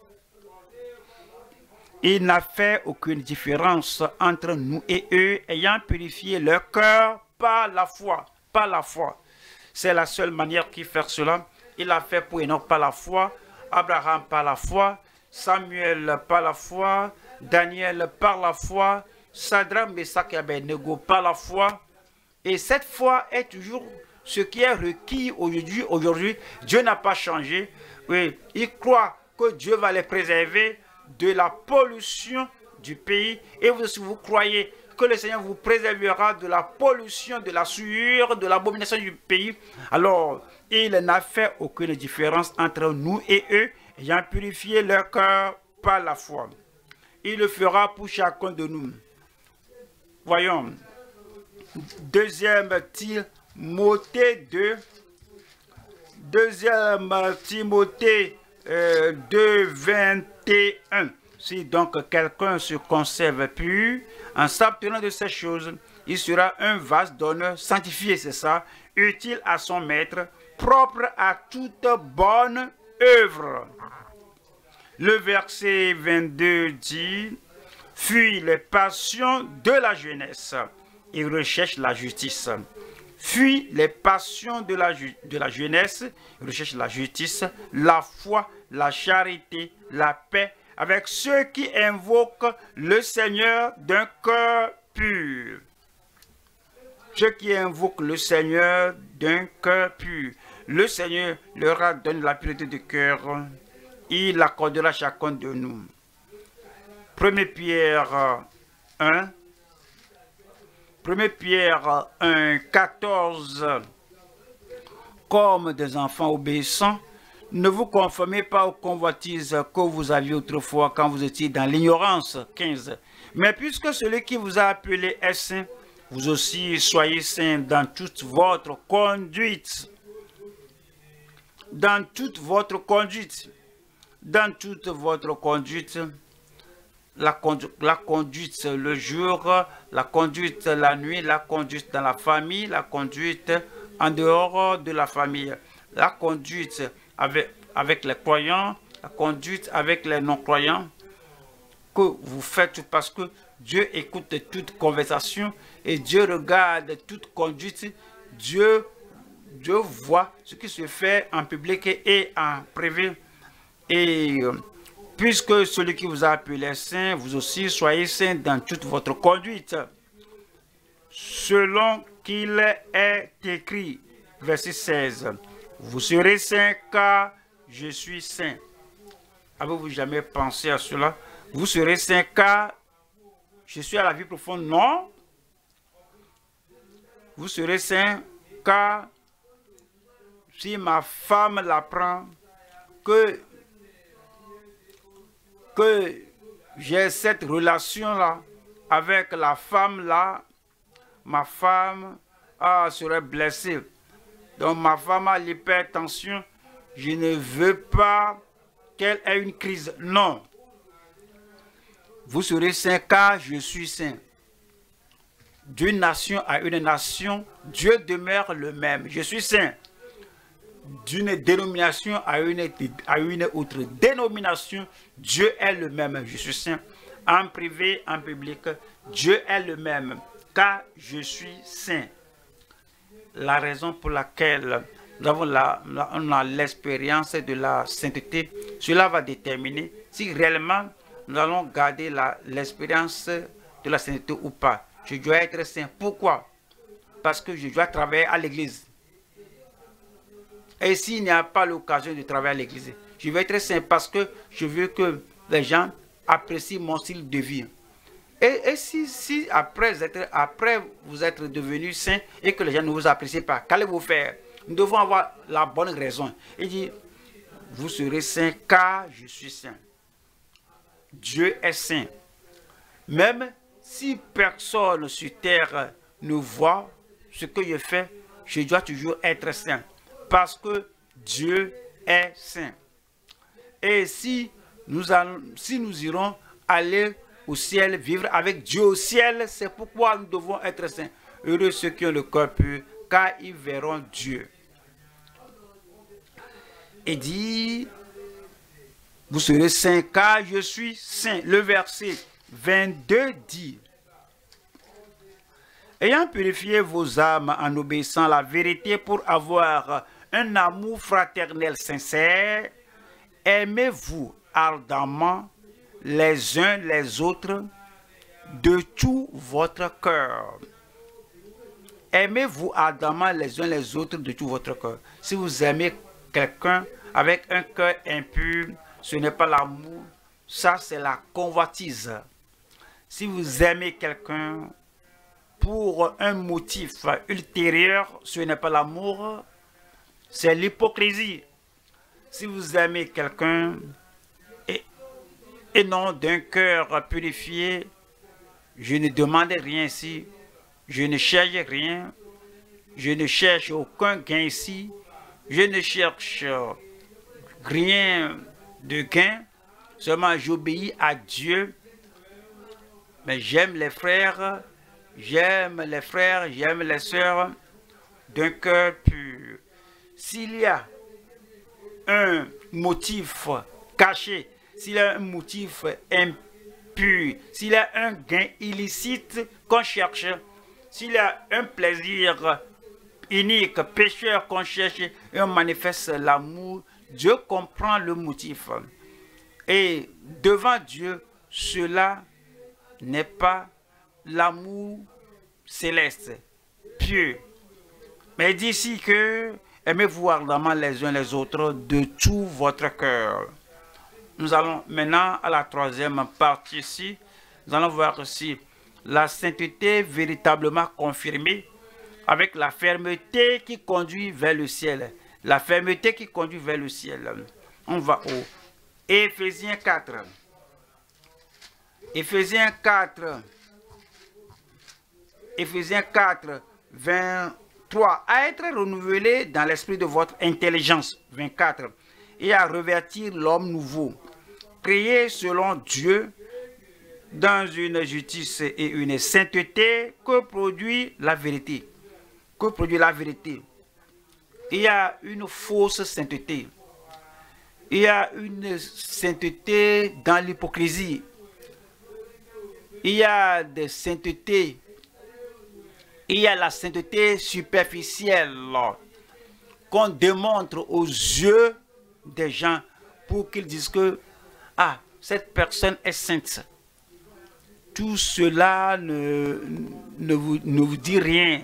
Speaker 1: Il n'a fait aucune différence entre nous et eux, ayant purifié leur cœur par la foi. Par la foi. C'est la seule manière qu'il fait cela. Il l'a fait pour Enoch par la foi, Abraham par la foi, Samuel par la foi, Daniel par la foi, Shadrach, Meshach et Abednego par la foi. Et cette foi est toujours ce qui est requis aujourd'hui. Aujourd'hui, Dieu n'a pas changé. Oui, il croit que Dieu va les préserver de la pollution du pays. Et vous aussi, vous croyez que le Seigneur vous préservera de la pollution, de la souillure, de l'abomination du pays. Alors, il n'a fait aucune différence entre nous et eux, ayant purifié leur cœur par la foi. Il le fera pour chacun de nous. Voyons. Deuxième Timothée deux. Deuxième Timothée euh, deux, vingt et un. Si donc quelqu'un se conserve pur, en s'abstenant de ces choses, il sera un vase d'honneur sanctifié, c'est ça, utile à son maître, propre à toute bonne œuvre. Le verset vingt-deux dit, « Fuis les passions de la jeunesse et recherche la justice. » Fuis les passions de la, de la jeunesse, recherche la justice, la foi, la charité, la paix, avec ceux qui invoquent le Seigneur d'un cœur pur. Ceux qui invoquent le Seigneur d'un cœur pur. Le Seigneur leur donne la pureté de cœur. Il accordera à chacun de nous. Première Pierre un. Première Pierre un, quatorze. Comme des enfants obéissants, ne vous conformez pas aux convoitises que vous aviez autrefois quand vous étiez dans l'ignorance. quinze. Mais puisque celui qui vous a appelé est saint, vous aussi soyez saints dans toute votre conduite. Dans toute votre conduite. Dans toute votre conduite. La, condu la conduite le jour, la conduite la nuit, la conduite dans la famille, la conduite en dehors de la famille. La conduite avec, avec les croyants, la conduite avec les non-croyants, que vous faites parce que Dieu écoute toute conversation et Dieu regarde toute conduite. Dieu, Dieu voit ce qui se fait en public et en privé. Et puisque celui qui vous a appelé saint, vous aussi soyez saint dans toute votre conduite. Selon qu'il est écrit, verset seize, vous serez saints car je suis saint. Avez-vous jamais pensé à cela? Vous serez saints car je suis à la vie profonde? Non. Vous serez saints car si ma femme l'apprend que, que j'ai cette relation-là avec la femme-là, ma femme ah, serait blessée. Donc ma femme a l'hypertension. Je ne veux pas qu'elle ait une crise. Non. Vous serez saint car je suis saint. D'une nation à une nation, Dieu demeure le même. Je suis saint. D'une dénomination à une, à une autre dénomination, Dieu est le même. Je suis saint. en privé, en public, Dieu est le même, car je suis saint. La raison pour laquelle nous avons l'expérience de la sainteté, cela va déterminer si réellement nous allons garder l'expérience de la sainteté ou pas. Je dois être saint. Pourquoi? Parce que je dois travailler à l'église. Et s'il n'y a pas l'occasion de travailler à l'église, je vais être saint parce que je veux que les gens apprécient mon style de vie. Et, et si, si après, être, après vous êtes devenu saint et que les gens ne vous apprécient pas, qu'allez-vous faire? Nous devons avoir la bonne raison. Il dit, vous serez saint car je suis saint. Dieu est saint. Même si personne sur terre ne voit ce que je fais, je dois toujours être saint. Parce que Dieu est saint. Et si nous, allons, si nous irons aller au ciel, vivre avec Dieu au ciel, c'est pourquoi nous devons être saints. Heureux ceux qui ont le cœur pur, car ils verront Dieu. Et dit, vous serez saints, car je suis saint. Le verset vingt-deux dit, ayant purifié vos âmes en obéissant à la vérité pour avoir un amour fraternel sincère, aimez-vous ardemment les uns les autres de tout votre cœur. Aimez-vous ardemment les uns les autres de tout votre cœur. Si vous aimez quelqu'un avec un cœur impur, ce n'est pas l'amour, ça c'est la convoitise. Si vous aimez quelqu'un pour un motif ultérieur, ce n'est pas l'amour, c'est l'hypocrisie. Si vous aimez quelqu'un et, et non d'un cœur purifié, je ne demande rien ici, je ne cherche rien, je ne cherche aucun gain ici, je ne cherche rien de gain, seulement j'obéis à Dieu, mais j'aime les frères, j'aime les frères, j'aime les sœurs d'un cœur pur. S'il y a un motif caché, s'il y a un motif impur, s'il y a un gain illicite qu'on cherche, s'il y a un plaisir unique, pécheur qu'on cherche et on manifeste l'amour, Dieu comprend le motif. Et devant Dieu, cela n'est pas l'amour céleste, pieux. Mais il dit ici que aimez-vous ardemment les uns les autres de tout votre cœur. Nous allons maintenant à la troisième partie ici. Nous allons voir ici la sainteté véritablement confirmée avec la fermeté qui conduit vers le ciel. La fermeté qui conduit vers le ciel. On va au Éphésiens quatre. Éphésiens quatre. Éphésiens quatre, vingt-trois. À être renouvelé dans l'esprit de votre intelligence. vingt-quatre. Et à revêtir l'homme nouveau, créé selon Dieu, dans une justice et une sainteté que produit la vérité. Que produit la vérité. Il y a une fausse sainteté. Il y a une sainteté dans l'hypocrisie. Il y a des saintetés. Il y a la sainteté superficielle qu'on démontre aux yeux des gens pour qu'ils disent que ah, cette personne est sainte. Tout cela ne, ne, vous, ne vous dit rien.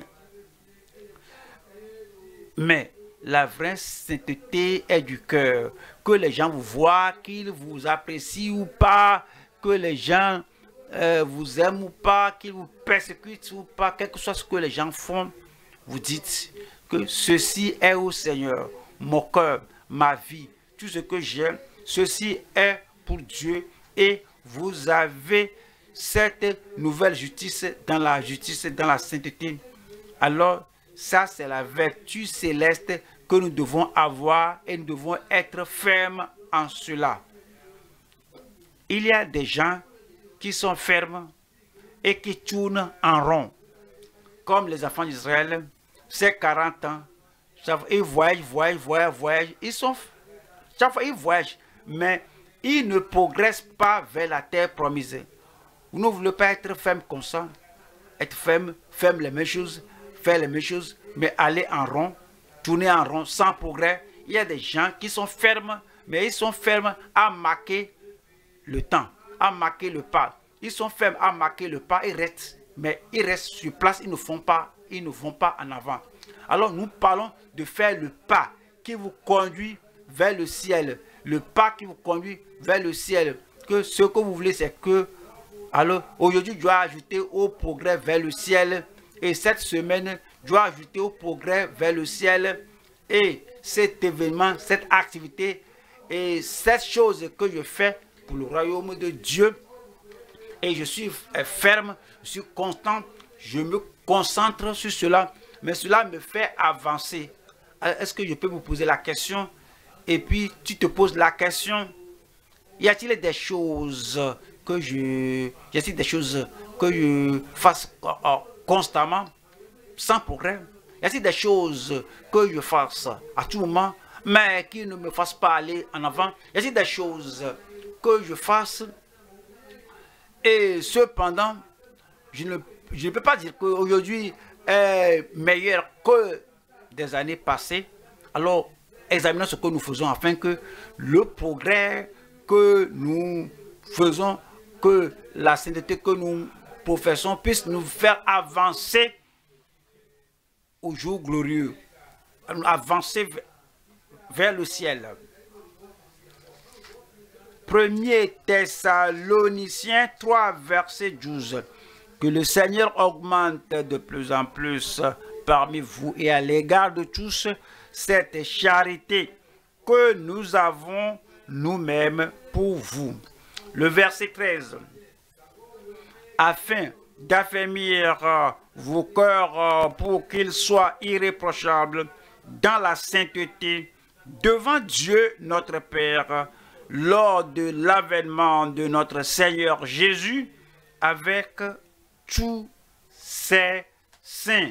Speaker 1: Mais la vraie sainteté est du cœur. Que les gens vous voient, qu'ils vous apprécient ou pas, que les gens euh, vous aiment ou pas, qu'ils vous persécutent ou pas, quel que soit ce que les gens font, vous dites que ceci est au Seigneur, mon cœur, ma vie, tout ce que j'aime, ceci est pour Dieu et vous avez cette nouvelle justice dans la justice, dans la sainteté. Alors, ça c'est la vertu céleste que nous devons avoir et nous devons être fermes en cela. Il y a des gens qui sont fermes et qui tournent en rond. Comme les enfants d'Israël, c'est quarante ans. Ils voyagent, voyagent, voyagent, voyagent. Ils sont, chaque fois ils voyagent, mais ils ne progressent pas vers la terre promise. Vous ne voulez pas être ferme comme ça. Être ferme, ferme les mêmes choses, faire les mêmes choses, mais aller en rond, tourner en rond, sans progrès. Il y a des gens qui sont fermes, mais ils sont fermes à marquer le temps, à marquer le pas. Ils sont fermes à marquer le pas, ils restent, mais ils restent sur place, ils ne font pas, ils ne vont pas en avant. Alors nous parlons de faire le pas qui vous conduit vers le ciel, le pas qui vous conduit vers le ciel. Que ce que vous voulez, c'est que, alors aujourd'hui, je dois ajouter au progrès vers le ciel, et cette semaine, je dois ajouter au progrès vers le ciel, et cet événement, cette activité, et cette chose que je fais pour le royaume de Dieu, et je suis ferme, je suis constant, je me concentre sur cela, mais cela me fait avancer. Est-ce que je peux vous poser la question? Et puis tu te poses la question, y a-t-il des choses que je, y a-t-il des choses que je fasse constamment sans progrès? Y a-t-il des choses que je fasse à tout moment, mais qui ne me fassent pas aller en avant? Y a-t-il des choses que je fasse et cependant, je ne, je ne peux pas dire qu'aujourd'hui est meilleur que des années passées? Alors, examinons ce que nous faisons afin que le progrès que nous faisons, que la sainteté que nous professons puisse nous faire avancer au jour glorieux, avancer vers le ciel. premier Thessaloniciens trois, verset douze. Que le Seigneur augmente de plus en plus parmi vous et à l'égard de tous cette charité que nous avons nous-mêmes pour vous. Le verset treize. Afin d'affermir vos cœurs pour qu'ils soient irréprochables dans la sainteté devant Dieu notre Père lors de l'avènement de notre Seigneur Jésus avec tous ses saints.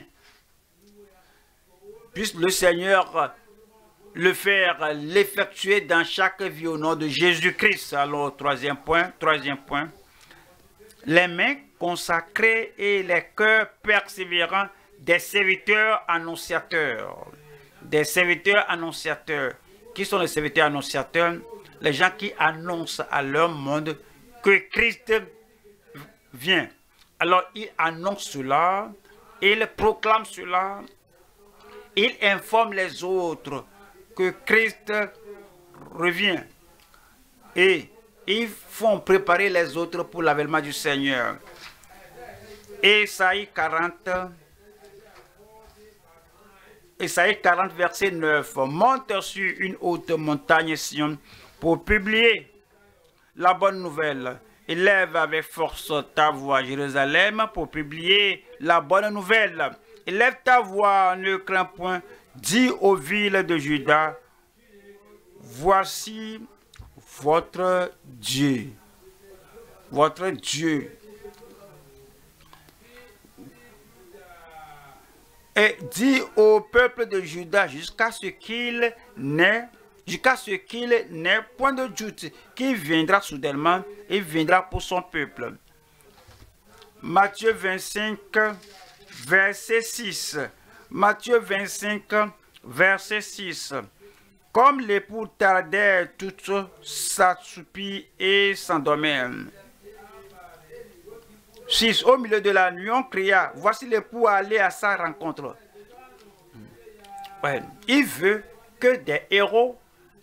Speaker 1: Puisse le Seigneur le faire, l'effectuer dans chaque vie au nom de Jésus-Christ. Alors, troisième point, troisième point. Les mains consacrées et les cœurs persévérants des serviteurs annonciateurs. Des serviteurs annonciateurs. Qui sont les serviteurs annonciateurs? Les gens qui annoncent à leur monde que Christ vient. Alors, ils annoncent cela, ils proclament cela, ils informent les autres que Christ revient. Et ils font préparer les autres pour l'avènement du Seigneur. Ésaïe quarante, Ésaïe quarante, verset neuf. Monte sur une haute montagne Sion pour publier la bonne nouvelle. Élève avec force ta voix, Jérusalem, pour publier la bonne nouvelle. Élève ta voix, ne crains point. Dis aux villes de Juda, voici votre Dieu. Votre Dieu. Et dis au peuple de Juda jusqu'à ce qu'il n'ait jusqu'à ce qu'il n'ait point de doute, qu'il viendra soudainement et viendra pour son peuple. Matthieu vingt-cinq, verset six. Matthieu vingt-cinq, verset six. Comme l'époux tardait, toutes s'assoupit et s'endormait. six. Au milieu de la nuit, on cria, voici l'époux aller à sa rencontre. Ouais. Il veut que des héros,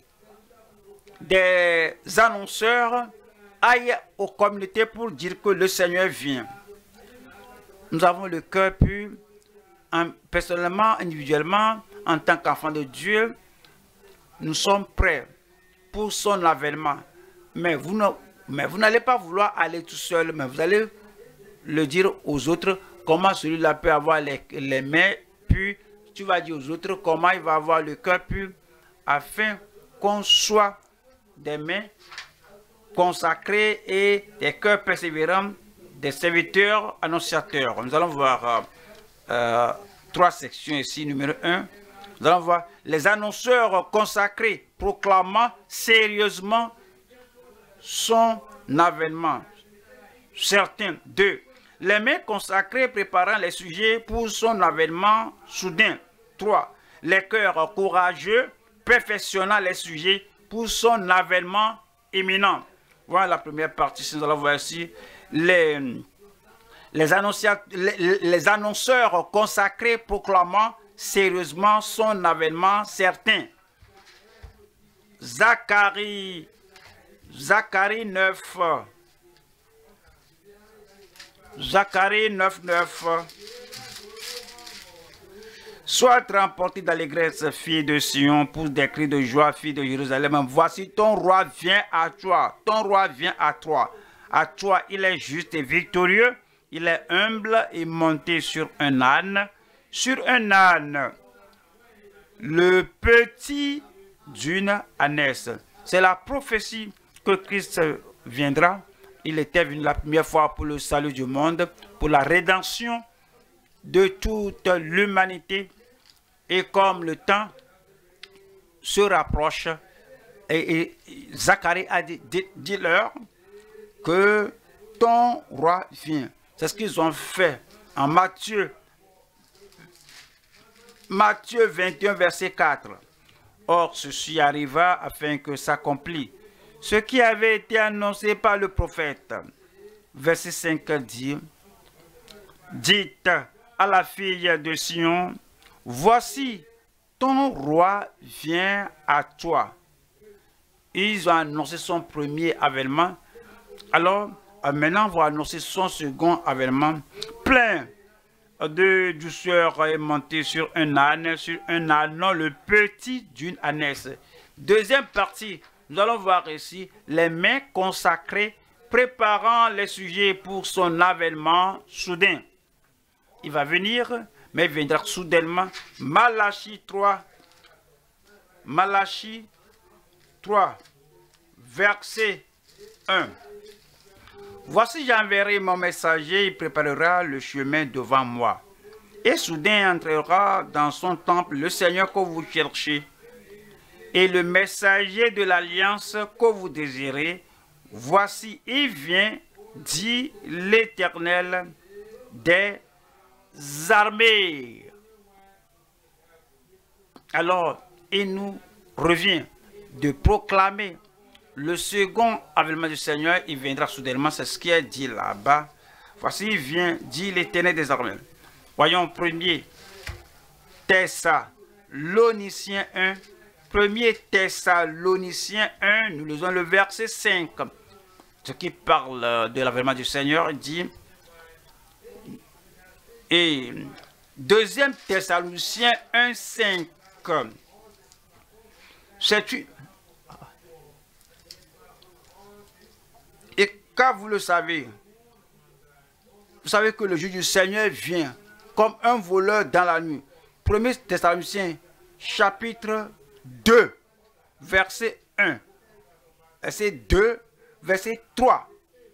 Speaker 1: des annonceurs aillent aux communautés pour dire que le Seigneur vient. Nous avons le cœur pur, en, personnellement, individuellement, en tant qu'enfant de Dieu, nous sommes prêts pour son avènement. Mais vous ne, mais vous n'allez pas vouloir aller tout seul, mais vous allez le dire aux autres comment celui-là peut avoir les, les mains pures. Tu vas dire aux autres comment il va avoir le cœur pur afin qu'on soit des mains consacrées et des cœurs persévérants, des serviteurs annonciateurs. Nous allons voir euh, euh, trois sections ici. Numéro un, nous allons voir les annonceurs consacrés proclamant sérieusement son avènement. certain. deux. Les mains consacrées préparant les sujets pour son avènement soudain. trois. Les cœurs courageux perfectionnant les sujets pour son avènement imminent. Voilà la première partie. Si nous allons voir ici les, les, les, les annonceurs consacrés proclamant sérieusement son avènement certain. Zacharie, Zacharie neuf. Zacharie neuf, neuf. Sois transporté d'allégresse, fille de Sion, pousse des cris de joie, fille de Jérusalem. Voici ton roi vient à toi, ton roi vient à toi. À toi, il est juste et victorieux, il est humble et monté sur un âne, sur un âne, le petit d'une ânesse. C'est la prophétie que Christ viendra. Il était venu la première fois pour le salut du monde, pour la rédemption de toute l'humanité. Et comme le temps se rapproche, et, et Zacharie a dit, dit, dit leur que ton roi vient. C'est ce qu'ils ont fait en Matthieu, Matthieu vingt et un, verset quatre. Or, ceci arriva afin que s'accomplisse ce qui avait été annoncé par le prophète. Verset cinq dit, dites à la fille de Sion, voici ton roi vient à toi. Ils ont annoncé son premier avènement. Alors, maintenant, on va annoncer son second avènement. Plein de douceur est monté sur un âne, sur un âne, non, le petit d'une ânesse. Deuxième partie, nous allons voir ici les mains consacrées préparant les sujets pour son avènement soudain. Il va venir, mais il viendra soudainement. Malachie trois, Malachie trois, verset un. Voici, j'enverrai mon messager, il préparera le chemin devant moi. Et soudain entrera dans son temple le Seigneur que vous cherchez. Et le messager de l'alliance que vous désirez, voici, il vient, dit l'Éternel des armées. Alors, il nous revient de proclamer le second avènement du Seigneur. Il viendra soudainement, c'est ce qui est dit là-bas. Voici, il vient, dit l'Éternel des armées. Voyons, premier Thessaloniciens un. Premier Thessaloniciens un, nous lisons le verset cinq. Ce qui parle de l'avènement du Seigneur, dit. Et deuxième Thessaloniciens un, cinq. C'est une. Et quand vous le savez, vous savez que le jour du Seigneur vient comme un voleur dans la nuit. Premier Thessaloniciens, chapitre deux, verset un. Verset deux, verset trois.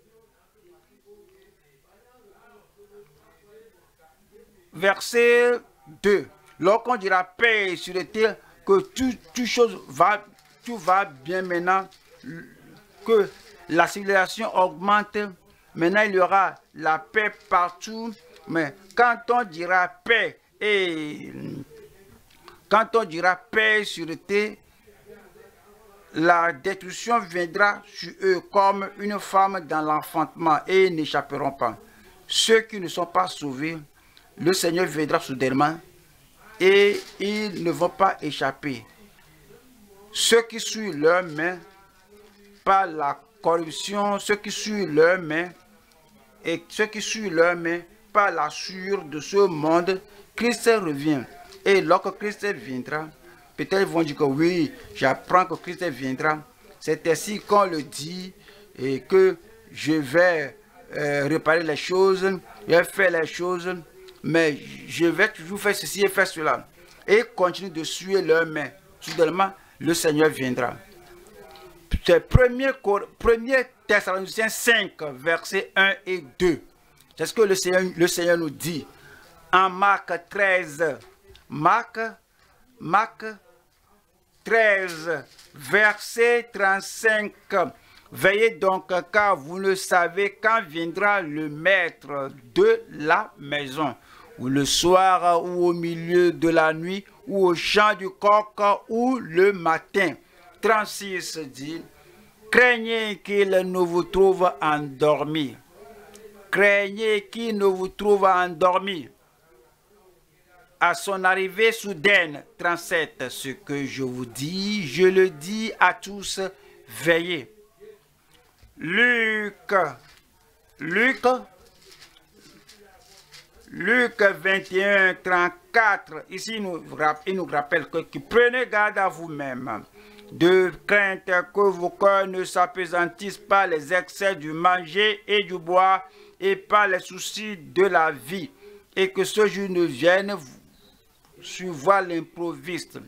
Speaker 1: Verset deux. Lorsqu'on dira paix et sûreté, que tout, tout chose va, tout va bien maintenant, que la civilisation augmente, maintenant il y aura la paix partout, mais quand on dira paix et quand on dira paix et sûreté, la destruction viendra sur eux comme une femme dans l'enfantement et ils n'échapperont pas. Ceux qui ne sont pas sauvés, le Seigneur viendra soudainement et ils ne vont pas échapper. Ceux qui suivent leurs mains par la corruption, ceux qui suivent leurs mains et ceux qui suivent leurs mains par la sueur de ce monde, Christ revient. Et lorsque Christ viendra, peut-être ils vont dire que oui, j'apprends que Christ viendra. C'est ainsi qu'on le dit et que je vais euh, réparer les choses, je vais faire les choses, mais je vais toujours faire ceci et faire cela. Et continue de suer leurs mains. Soudainement, le Seigneur viendra. C'est premier, premier Thessaloniciens cinq, versets un et deux. C'est ce que le Seigneur, le Seigneur nous dit. En Marc treize, Marc, Marc treize, verset trente-cinq. Veillez donc, car vous ne savez quand viendra le maître de la maison, ou le soir, ou au milieu de la nuit, ou au chant du coq, ou le matin. trente-six dit, craignez qu'il ne vous trouve endormi. Craignez qu'il ne vous trouve endormi. À son arrivée soudaine, trente-sept, ce que je vous dis, je le dis à tous, veillez. Luc, Luc, Luc vingt et un, trente-quatre, ici il nous, il nous rappelle que, que prenez garde à vous-même, de crainte que vos cœurs ne s'apesantissent par les excès du manger et du boire et par les soucis de la vie, et que ce jour ne vienne sur voir l'improviste.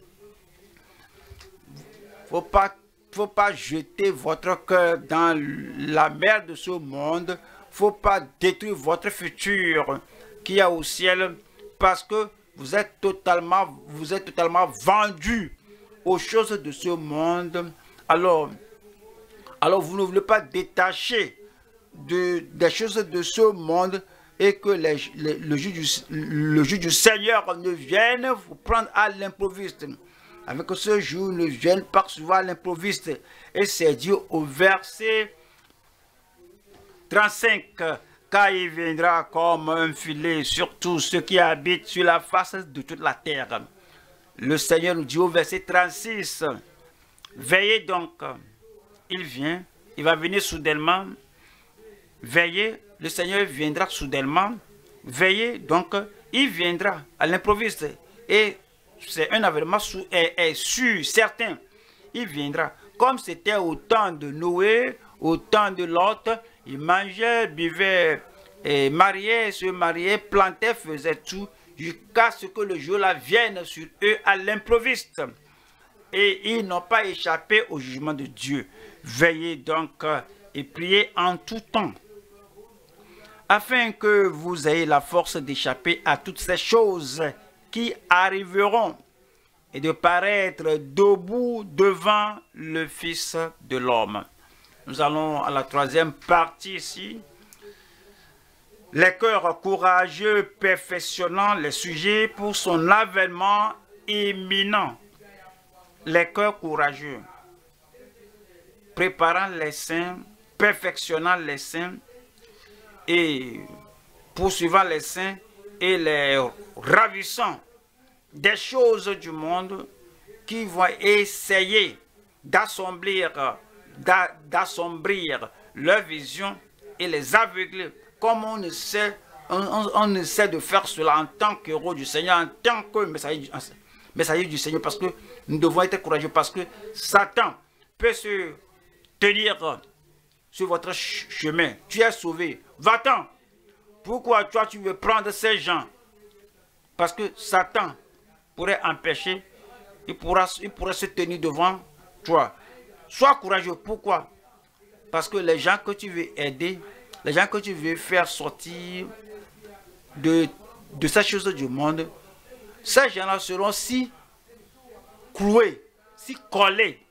Speaker 1: Faut pas faut pas jeter votre cœur dans la mer de ce monde. Faut pas détruire votre futur qu'il y a au ciel, parce que vous êtes totalement, vous êtes totalement vendu aux choses de ce monde. Alors, alors vous ne voulez pas détacher de, des choses de ce monde et que les, les, le, jour du, le jour du Seigneur ne vienne vous prendre à l'improviste. Avec ce jour ne vienne pas souvent à l'improviste. Et c'est dit au verset trente-cinq, car il viendra comme un filet sur tous ceux qui habitent sur la face de toute la terre. Le Seigneur nous dit au verset trente-six, veillez donc, il vient, il va venir soudainement, veillez, le Seigneur viendra soudainement, veillez donc, il viendra à l'improviste. Et c'est un événement est, est sûr, certain, il viendra. Comme c'était au temps de Noé, au temps de Lot, ils mangeaient, buvaient, et mariaient, se mariaient, plantaient, faisaient tout, jusqu'à ce que le jour-là vienne sur eux à l'improviste. Et ils n'ont pas échappé au jugement de Dieu. Veillez donc et priez en tout temps, afin que vous ayez la force d'échapper à toutes ces choses qui arriveront et de paraître debout devant le Fils de l'homme. Nous allons à la troisième partie ici. Les cœurs courageux perfectionnant les sujets pour son avènement imminent. Les cœurs courageux préparant les saints, perfectionnant les saints et poursuivant les saints et les ravissant des choses du monde qui vont essayer d'assombrir d'assombrir leur vision et les aveugler, comme on essaie, on, on, on essaie de faire cela en tant qu'héros du Seigneur, en tant que messager, messager du Seigneur, parce que nous devons être courageux, parce que Satan peut se tenir sur votre chemin. Tu es sauvé, va-t'en. Pourquoi toi tu veux prendre ces gens? Parce que Satan pourrait empêcher, il pourra, il pourrait se tenir devant toi. Sois courageux. Pourquoi? Parce que les gens que tu veux aider, les gens que tu veux faire sortir de, de ces choses du monde, ces gens-là seront si cloués, si collés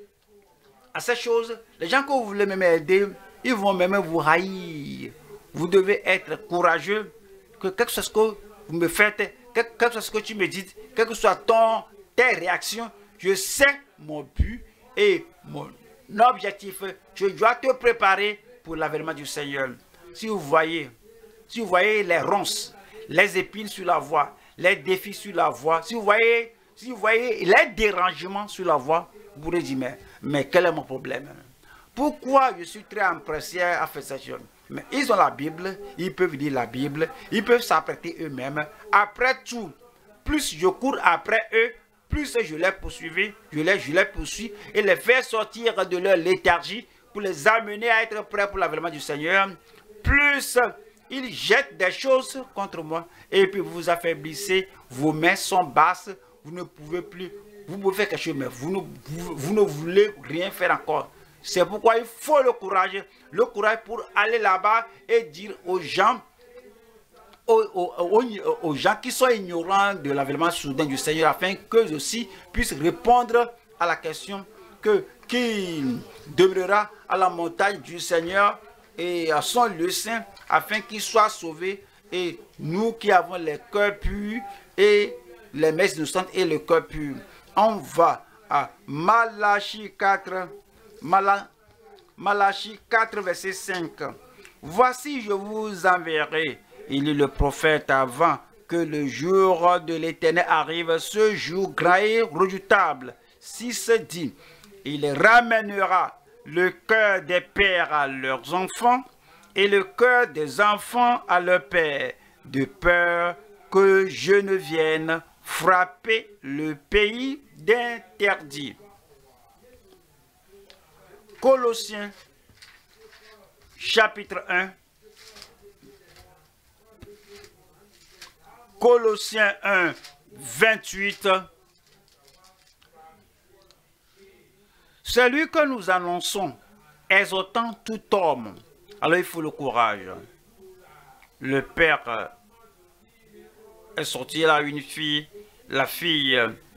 Speaker 1: à ces choses. Les gens que vous voulez même aider, ils vont même vous haïr. Vous devez être courageux, que quelque chose que vous me faites, quelque chose que tu me dites, quel que soit ton, tes réactions, je sais mon but et mon objectif. Je dois te préparer pour l'avènement du Seigneur. Si vous voyez, si vous voyez les ronces, les épines sur la voie, les défis sur la voie, si vous voyez, si vous voyez les dérangements sur la voie, vous pourrez dire, mais, mais quel est mon problème? Pourquoi je suis très empressé à faire cette chose? Mais ils ont la Bible, ils peuvent lire la Bible, ils peuvent s'apprêter eux-mêmes. Après tout, plus je cours après eux, plus je les poursuis, je les, je les poursuis et les fais sortir de leur léthargie pour les amener à être prêts pour l'avènement du Seigneur. Plus ils jettent des choses contre moi et puis vous vous affaiblissez, vos mains sont basses, vous ne pouvez plus, vous pouvez faire quelque chose, mais vous ne, vous, vous ne voulez rien faire encore. C'est pourquoi il faut le courage, le courage pour aller là-bas et dire aux gens, aux, aux, aux, aux gens qui sont ignorants de l'avènement soudain du Seigneur, afin qu'eux aussi puissent répondre à la question que qui demeurera à la montagne du Seigneur et à son lieu saint, afin qu'il soit sauvé. Et nous qui avons les cœurs purs et les mères innocentes et le cœur pur. On va à Malachie quatre, Mala, Malachie quatre, verset cinq. Voici, je vous enverrai. Il est le prophète avant que le jour de l'Éternel arrive, ce jour grand et redoutable. six dit, il ramènera le cœur des pères à leurs enfants et le cœur des enfants à leur père, de peur que je ne vienne frapper le pays d'interdit. Colossiens, chapitre un. Colossiens un, vingt-huit. Celui que nous annonçons, exhortant tout homme. Alors il faut le courage. Le père est sorti là une fille. La fille,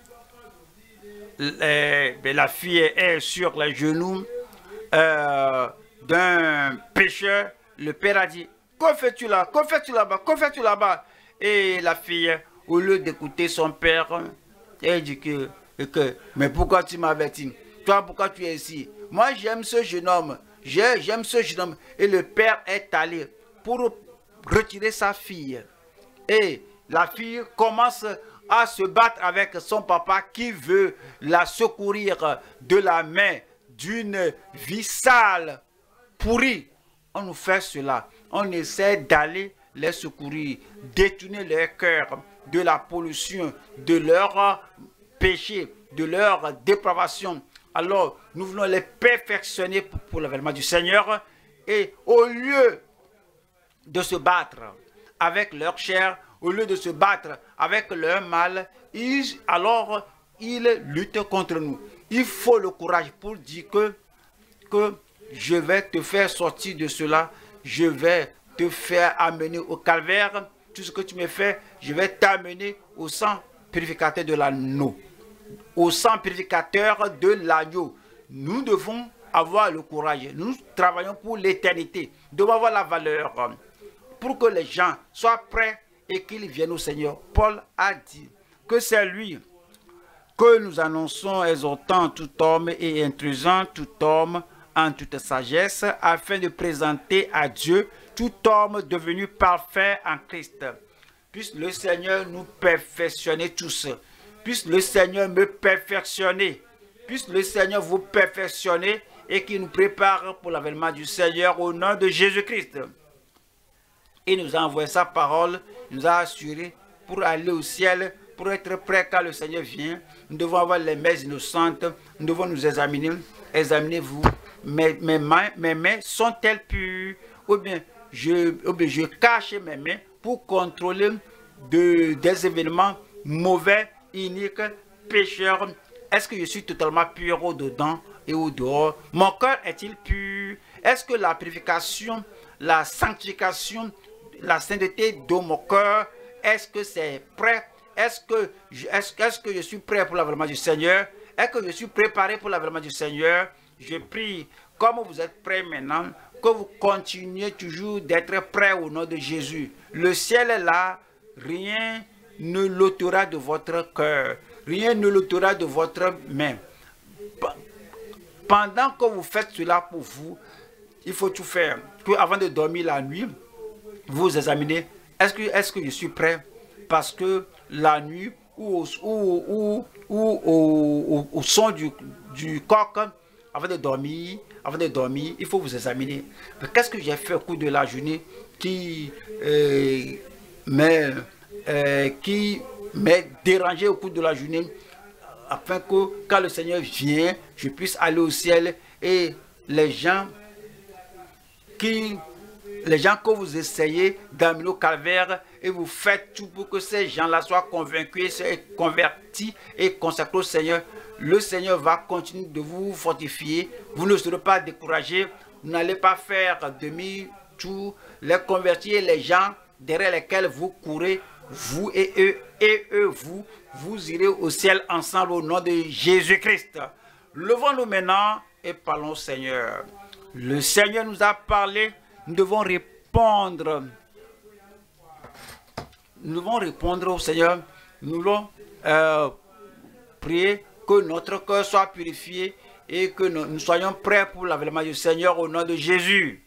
Speaker 1: est, la fille est sur les genoux euh, d'un pécheur. Le père a dit, que fais-tu là? Que fais-tu là-bas? Que fais-tu là-bas? Et la fille, au lieu d'écouter son père, elle dit que, que mais pourquoi tu m'avertis? Toi, pourquoi tu es ici? Moi, j'aime ce jeune homme. J'aime ce jeune homme. Et le père est allé pour retirer sa fille. Et la fille commence à se battre avec son papa qui veut la secourir de la main d'une vie sale, pourrie. On nous fait cela. On essaie d'aller les secourir, détourner leur cœur de la pollution, de leur péché, de leur dépravation. Alors, nous voulons les perfectionner pour, pour l'avènement du Seigneur. Et au lieu de se battre avec leur chair, au lieu de se battre avec leur mal, ils, alors ils luttent contre nous. Il faut le courage pour dire que, que je vais te faire sortir de cela, je vais te faire amener au calvaire. Tout ce que tu me fais, je vais t'amener au sang purificateur de l'agneau. Au sang purificateur de l'agneau. Nous devons avoir le courage. Nous travaillons pour l'éternité. Nous devons avoir la valeur pour que les gens soient prêts et qu'ils viennent au Seigneur. Paul a dit que c'est lui que nous annonçons, exhortant tout homme et intrusant tout homme en toute sagesse, afin de présenter à Dieu tout homme devenu parfait en Christ. Puisse le Seigneur nous perfectionner tous. Puisse le Seigneur me perfectionner. Puisse le Seigneur vous perfectionner et qu'il nous prépare pour l'avènement du Seigneur au nom de Jésus-Christ. Il nous a envoyé sa parole, il nous a assuré pour aller au ciel, pour être prêt quand le Seigneur vient. Nous devons avoir les mains innocentes, nous devons nous examiner. Examinez-vous, mes, mes mains, mes mains sont-elles pures? Ou bien je, ou bien je cache mes mains pour contrôler de, des événements mauvais, iniques, pécheurs. Est-ce que je suis totalement pur au-dedans et au-dehors? Mon cœur est-il pur? Est-ce que la purification, la sanctification, la sainteté de mon cœur, est-ce que c'est prêt? Est-ce que, est-ce, est-ce que je suis prêt pour l'avènement du Seigneur? Est-ce que je suis préparé pour l'avènement du Seigneur? Je prie, comme vous êtes prêts maintenant, que vous continuez toujours d'être prêts au nom de Jésus. Le ciel est là, rien ne l'ôtera de votre cœur, rien ne l'ôtera de votre main. Pendant que vous faites cela pour vous, il faut tout faire. Que avant de dormir la nuit, vous examinez, est-ce que, est-ce que je suis prêt? Parce que la nuit, ou au, ou, ou, ou, au, au, au son du, du coq, avant de dormir, avant de dormir, il faut vous examiner. Qu'est-ce que j'ai fait au cours de la journée qui euh, m'est euh, qui m'est dérangé au cours de la journée, afin que quand le Seigneur vient, je puisse aller au ciel et les gens qui les gens que vous essayez d'amener au calvaire et vous faites tout pour que ces gens-là soient convaincus, et convertis et consacrés au Seigneur. Le Seigneur va continuer de vous fortifier. Vous ne serez pas découragés. Vous n'allez pas faire demi-tour. Les convertir, les gens derrière lesquels vous courez, vous et eux, et eux, vous, vous irez au ciel ensemble au nom de Jésus-Christ. Levons-nous maintenant et parlons au Seigneur. Le Seigneur nous a parlé, nous devons répondre. Nous devons répondre au Seigneur. Nous devons euh, prier que notre cœur soit purifié et que nous, nous soyons prêts pour l'avènement du Seigneur au nom de Jésus.